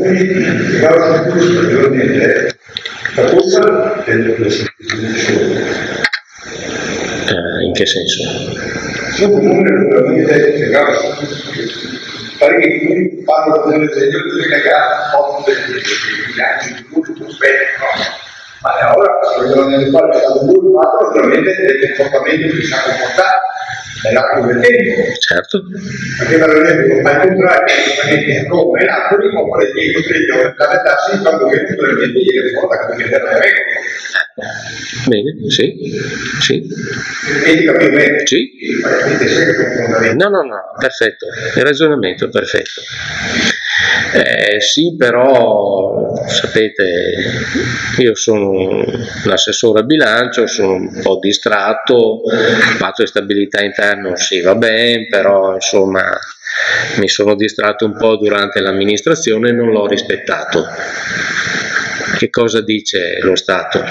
[SPEAKER 1] Eh, in che senso?
[SPEAKER 2] Il comune naturalmente spiegava pare che i comuni fanno delle esegnazioni legate a dei viaggi di tutto aspetto, ma ora vogliono nelle quali è stato un fatto naturalmente del comportamento che si è comportato nell'arco del tempo.
[SPEAKER 1] Certo.
[SPEAKER 2] Perché naturalmente non fai contrario a Roma e Napoli, ma poi è costretto a calendarsi quando viene naturalmente gli ricorda che perché era regole.
[SPEAKER 1] Bene, sì, sì.
[SPEAKER 2] E ti capivo bene?
[SPEAKER 1] Sì. No, no, no, perfetto, il ragionamento è perfetto. Eh, sì, però sapete, io sono un assessore a bilancio, sono un po' distratto, il patto di stabilità interno sì va bene, però insomma mi sono distratto un po' durante l'amministrazione e non l'ho rispettato. Che cosa dice lo Stato?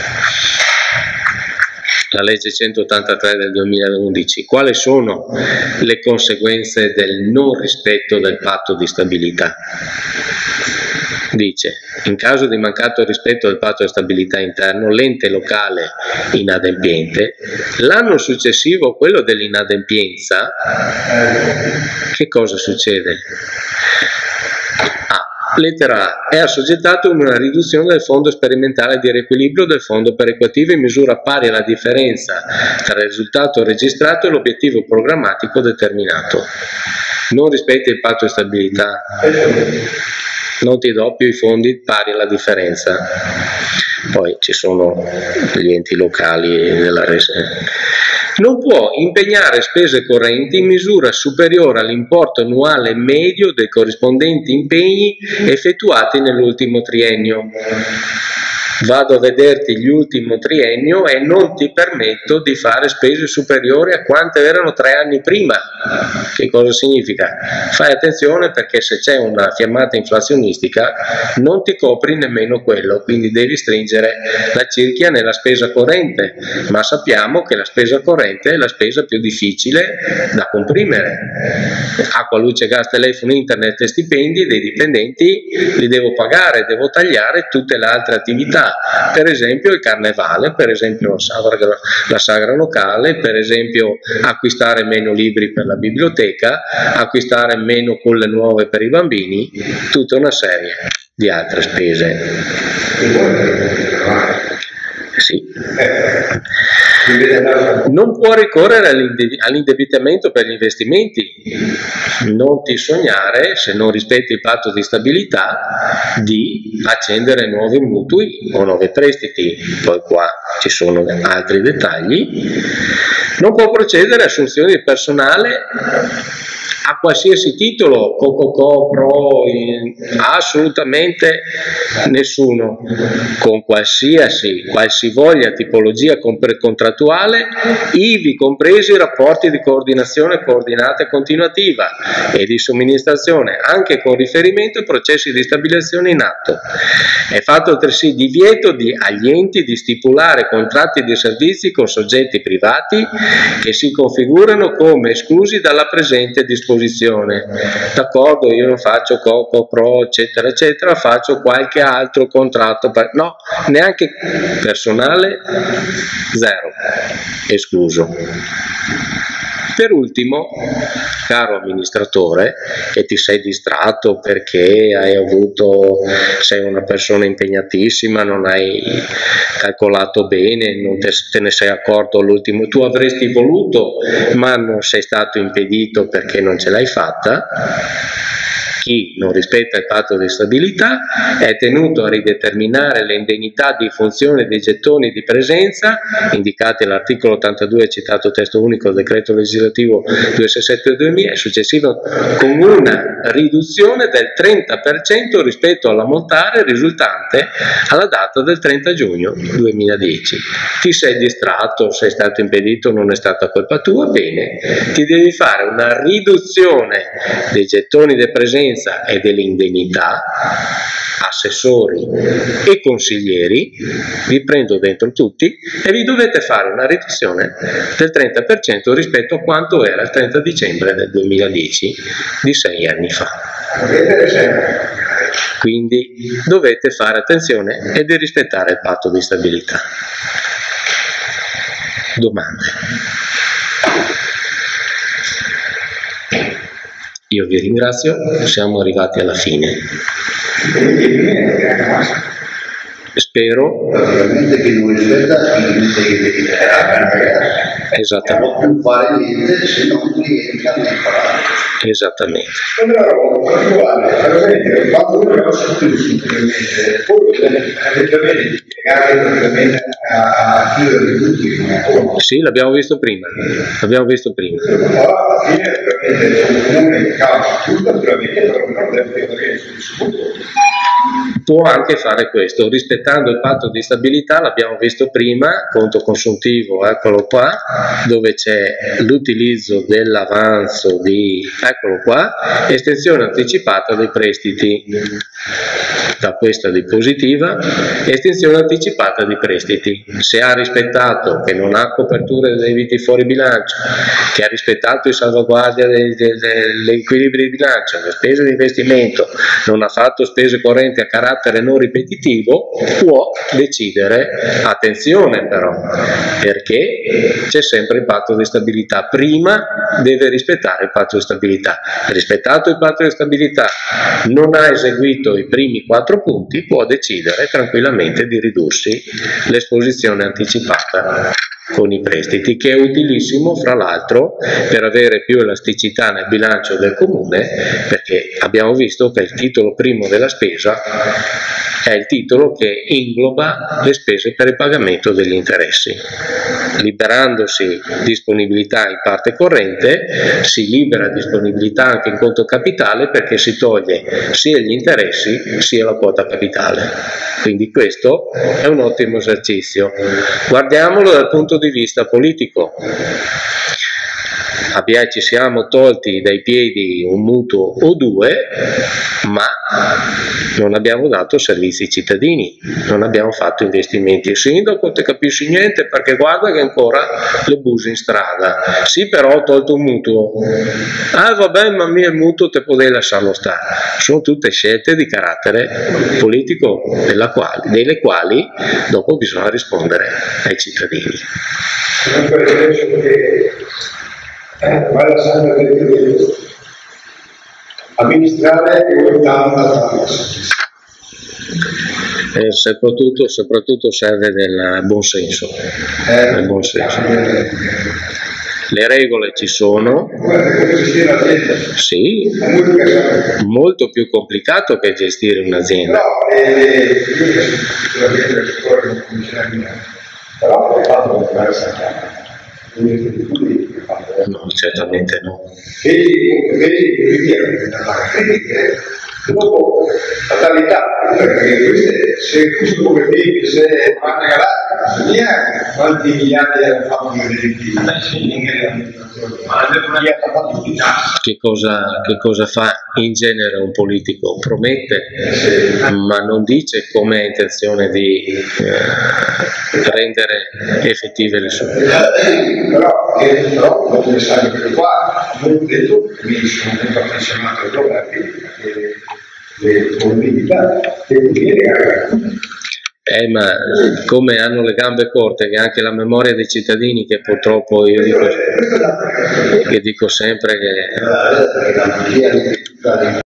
[SPEAKER 1] La legge centottantatré del duemilaundici, quali sono le conseguenze del non rispetto del patto di stabilità? Dice, in caso di mancato rispetto del patto di stabilità interno, l'ente locale inadempiente, l'anno successivo, quello dell'inadempienza, che cosa succede? Lettera A. È assoggettato a una riduzione del fondo sperimentale di riequilibrio del fondo perequativo in misura pari alla differenza tra il risultato registrato e l'obiettivo programmatico determinato. Non rispetti il patto di stabilità, non ti do più i fondi pari alla differenza. Poi ci sono gli enti locali della res- non può impegnare spese correnti in misura superiore all'importo annuale medio dei corrispondenti impegni effettuati nell'ultimo triennio. Vado a vederti l'ultimo triennio e non ti permetto di fare spese superiori a quante erano tre anni prima. Che cosa significa? Fai attenzione, perché se c'è una fiammata inflazionistica non ti copri nemmeno quello, quindi devi stringere la cerchia nella spesa corrente, ma sappiamo che la spesa corrente è la spesa più difficile da comprimere. Acqua, luce, gas, telefono, internet e stipendi dei dipendenti li devo pagare, devo tagliare tutte le altre attività. Per esempio il carnevale, per esempio la sagra, la sagra locale, per esempio acquistare meno libri per la biblioteca, acquistare meno colle nuove per i bambini, tutta una serie di altre spese. Sì. Non può ricorrere all'indebitamento per gli investimenti. Non ti sognare, se non rispetti il patto di stabilità, di accendere nuovi mutui o nuovi prestiti. Poi qua ci sono altri dettagli. Non può procedere a assunzioni di personale a qualsiasi titolo, co-co-co, pro, in, assolutamente nessuno, con qualsiasi, qualsivoglia tipologia contrattuale, ivi compresi i rapporti di coordinazione coordinata e continuativa e di somministrazione, anche con riferimento ai processi di stabilizzazione in atto. È fatto altresì divieto di, agli enti di stipulare contratti di servizi con soggetti privati che si configurano come esclusi dalla presente disposizione. D'accordo, io non faccio Coco Pro eccetera eccetera, faccio qualche altro contratto per... no, neanche personale, zero, escluso. Per ultimo, caro amministratore, che ti sei distratto perché hai avuto, sei una persona impegnatissima, non hai calcolato bene, non te, te ne sei accorto all'ultimo, tu avresti voluto ma non sei stato impedito perché non ce l'hai fatta. Chi non rispetta il patto di stabilità è tenuto a rideterminare le indennità di funzione dei gettoni di presenza indicati all'articolo ottantadue citato testo unico del decreto legislativo duecentosessantasette del duemila e successivo con una riduzione del trenta per cento rispetto all'ammontare risultante alla data del trenta giugno duemiladieci. Ti sei distratto, sei stato impedito, non è stata colpa tua, bene, ti devi fare una riduzione dei gettoni di presenza e delle indennità, assessori e consiglieri, vi prendo dentro tutti e vi dovete fare una riduzione del trenta per cento rispetto a quanto era il trenta dicembre del duemiladieci di sei anni fa. Quindi dovete fare attenzione e di rispettare il patto di stabilità. Domande? Io vi ringrazio, siamo arrivati alla fine. Spero.
[SPEAKER 2] Che non rispetta i limiti che
[SPEAKER 1] esattamente.
[SPEAKER 2] Non può fare niente se non rientra nel parametro.
[SPEAKER 1] Esattamente.
[SPEAKER 2] Quando era un particolare, per esempio, quando uno aveva sentito superiormente, poi effettivamente spiegare praticamente a chiudere tutti come
[SPEAKER 1] Sì, l'abbiamo visto prima, l'abbiamo visto prima.
[SPEAKER 2] allora alla fine veramente c'è un comune che cava tutto, naturalmente, però non deve avere subito.
[SPEAKER 1] Può anche fare questo, rispettando il patto di stabilità, l'abbiamo visto prima, conto consuntivo, eccolo qua, dove c'è l'utilizzo dell'avanzo di, eccolo qua, estensione anticipata dei prestiti, da questa diapositiva, estensione anticipata di prestiti. Se ha rispettato, che non ha coperture dei debiti fuori bilancio, che ha rispettato il salvaguardia degli equilibri di bilancio, le spese di investimento, non ha fatto spese correnti a carattere non ripetitivo, può decidere, attenzione però, perché c'è sempre il patto di stabilità, prima deve rispettare il patto di stabilità, rispettato il patto di stabilità, non ha eseguito i primi quattro punti, può decidere tranquillamente di ridursi l'esposizione anticipata con i prestiti, che è utilissimo fra l'altro per avere più elasticità nel bilancio del comune, perché abbiamo visto che il titolo primo della spesa è il titolo che ingloba le spese per il pagamento degli interessi. Liberandosi disponibilità in parte corrente, si libera disponibilità anche in conto capitale, perché si toglie sia gli interessi sia la quota capitale. Quindi questo è un ottimo esercizio. Guardiamolo dal punto di vista politico. Abbiamo, ci siamo tolti dai piedi un mutuo o due, ma non abbiamo dato servizi ai cittadini, non abbiamo fatto investimenti. Il sindaco non capisci niente perché guarda che ancora le buse in strada. Sì, però ho tolto un mutuo. Ah vabbè, ma mio il mutuo te potevi lasciarlo stare. Sono tutte scelte di carattere politico della quali, delle quali dopo bisogna rispondere ai cittadini.
[SPEAKER 2] Vale sempre amministrare e guardare la
[SPEAKER 1] E soprattutto, soprattutto serve del buon senso,
[SPEAKER 2] eh,
[SPEAKER 1] del buon senso. Le regole ci sono, sì, molto più complicato che gestire un'azienda.
[SPEAKER 2] Però è fatto con diversa.
[SPEAKER 1] No, certamente no.
[SPEAKER 2] Vedi, vedi, dopo fatalità, perché queste, se questo come te, se vanno a galattica, quanti miliardi hanno fatto di diritti?
[SPEAKER 1] Che cosa, che cosa fa in genere un politico? Promette, ma non dice come ha intenzione di eh, rendere effettive le sue.
[SPEAKER 2] Però, eh, però non come sai che qua, non ho detto, mi sono sempre affezionato ai governi, le politiche che conviene.
[SPEAKER 1] Eh, ma come hanno le gambe corte, che anche la memoria dei cittadini, che purtroppo io dico, che dico sempre che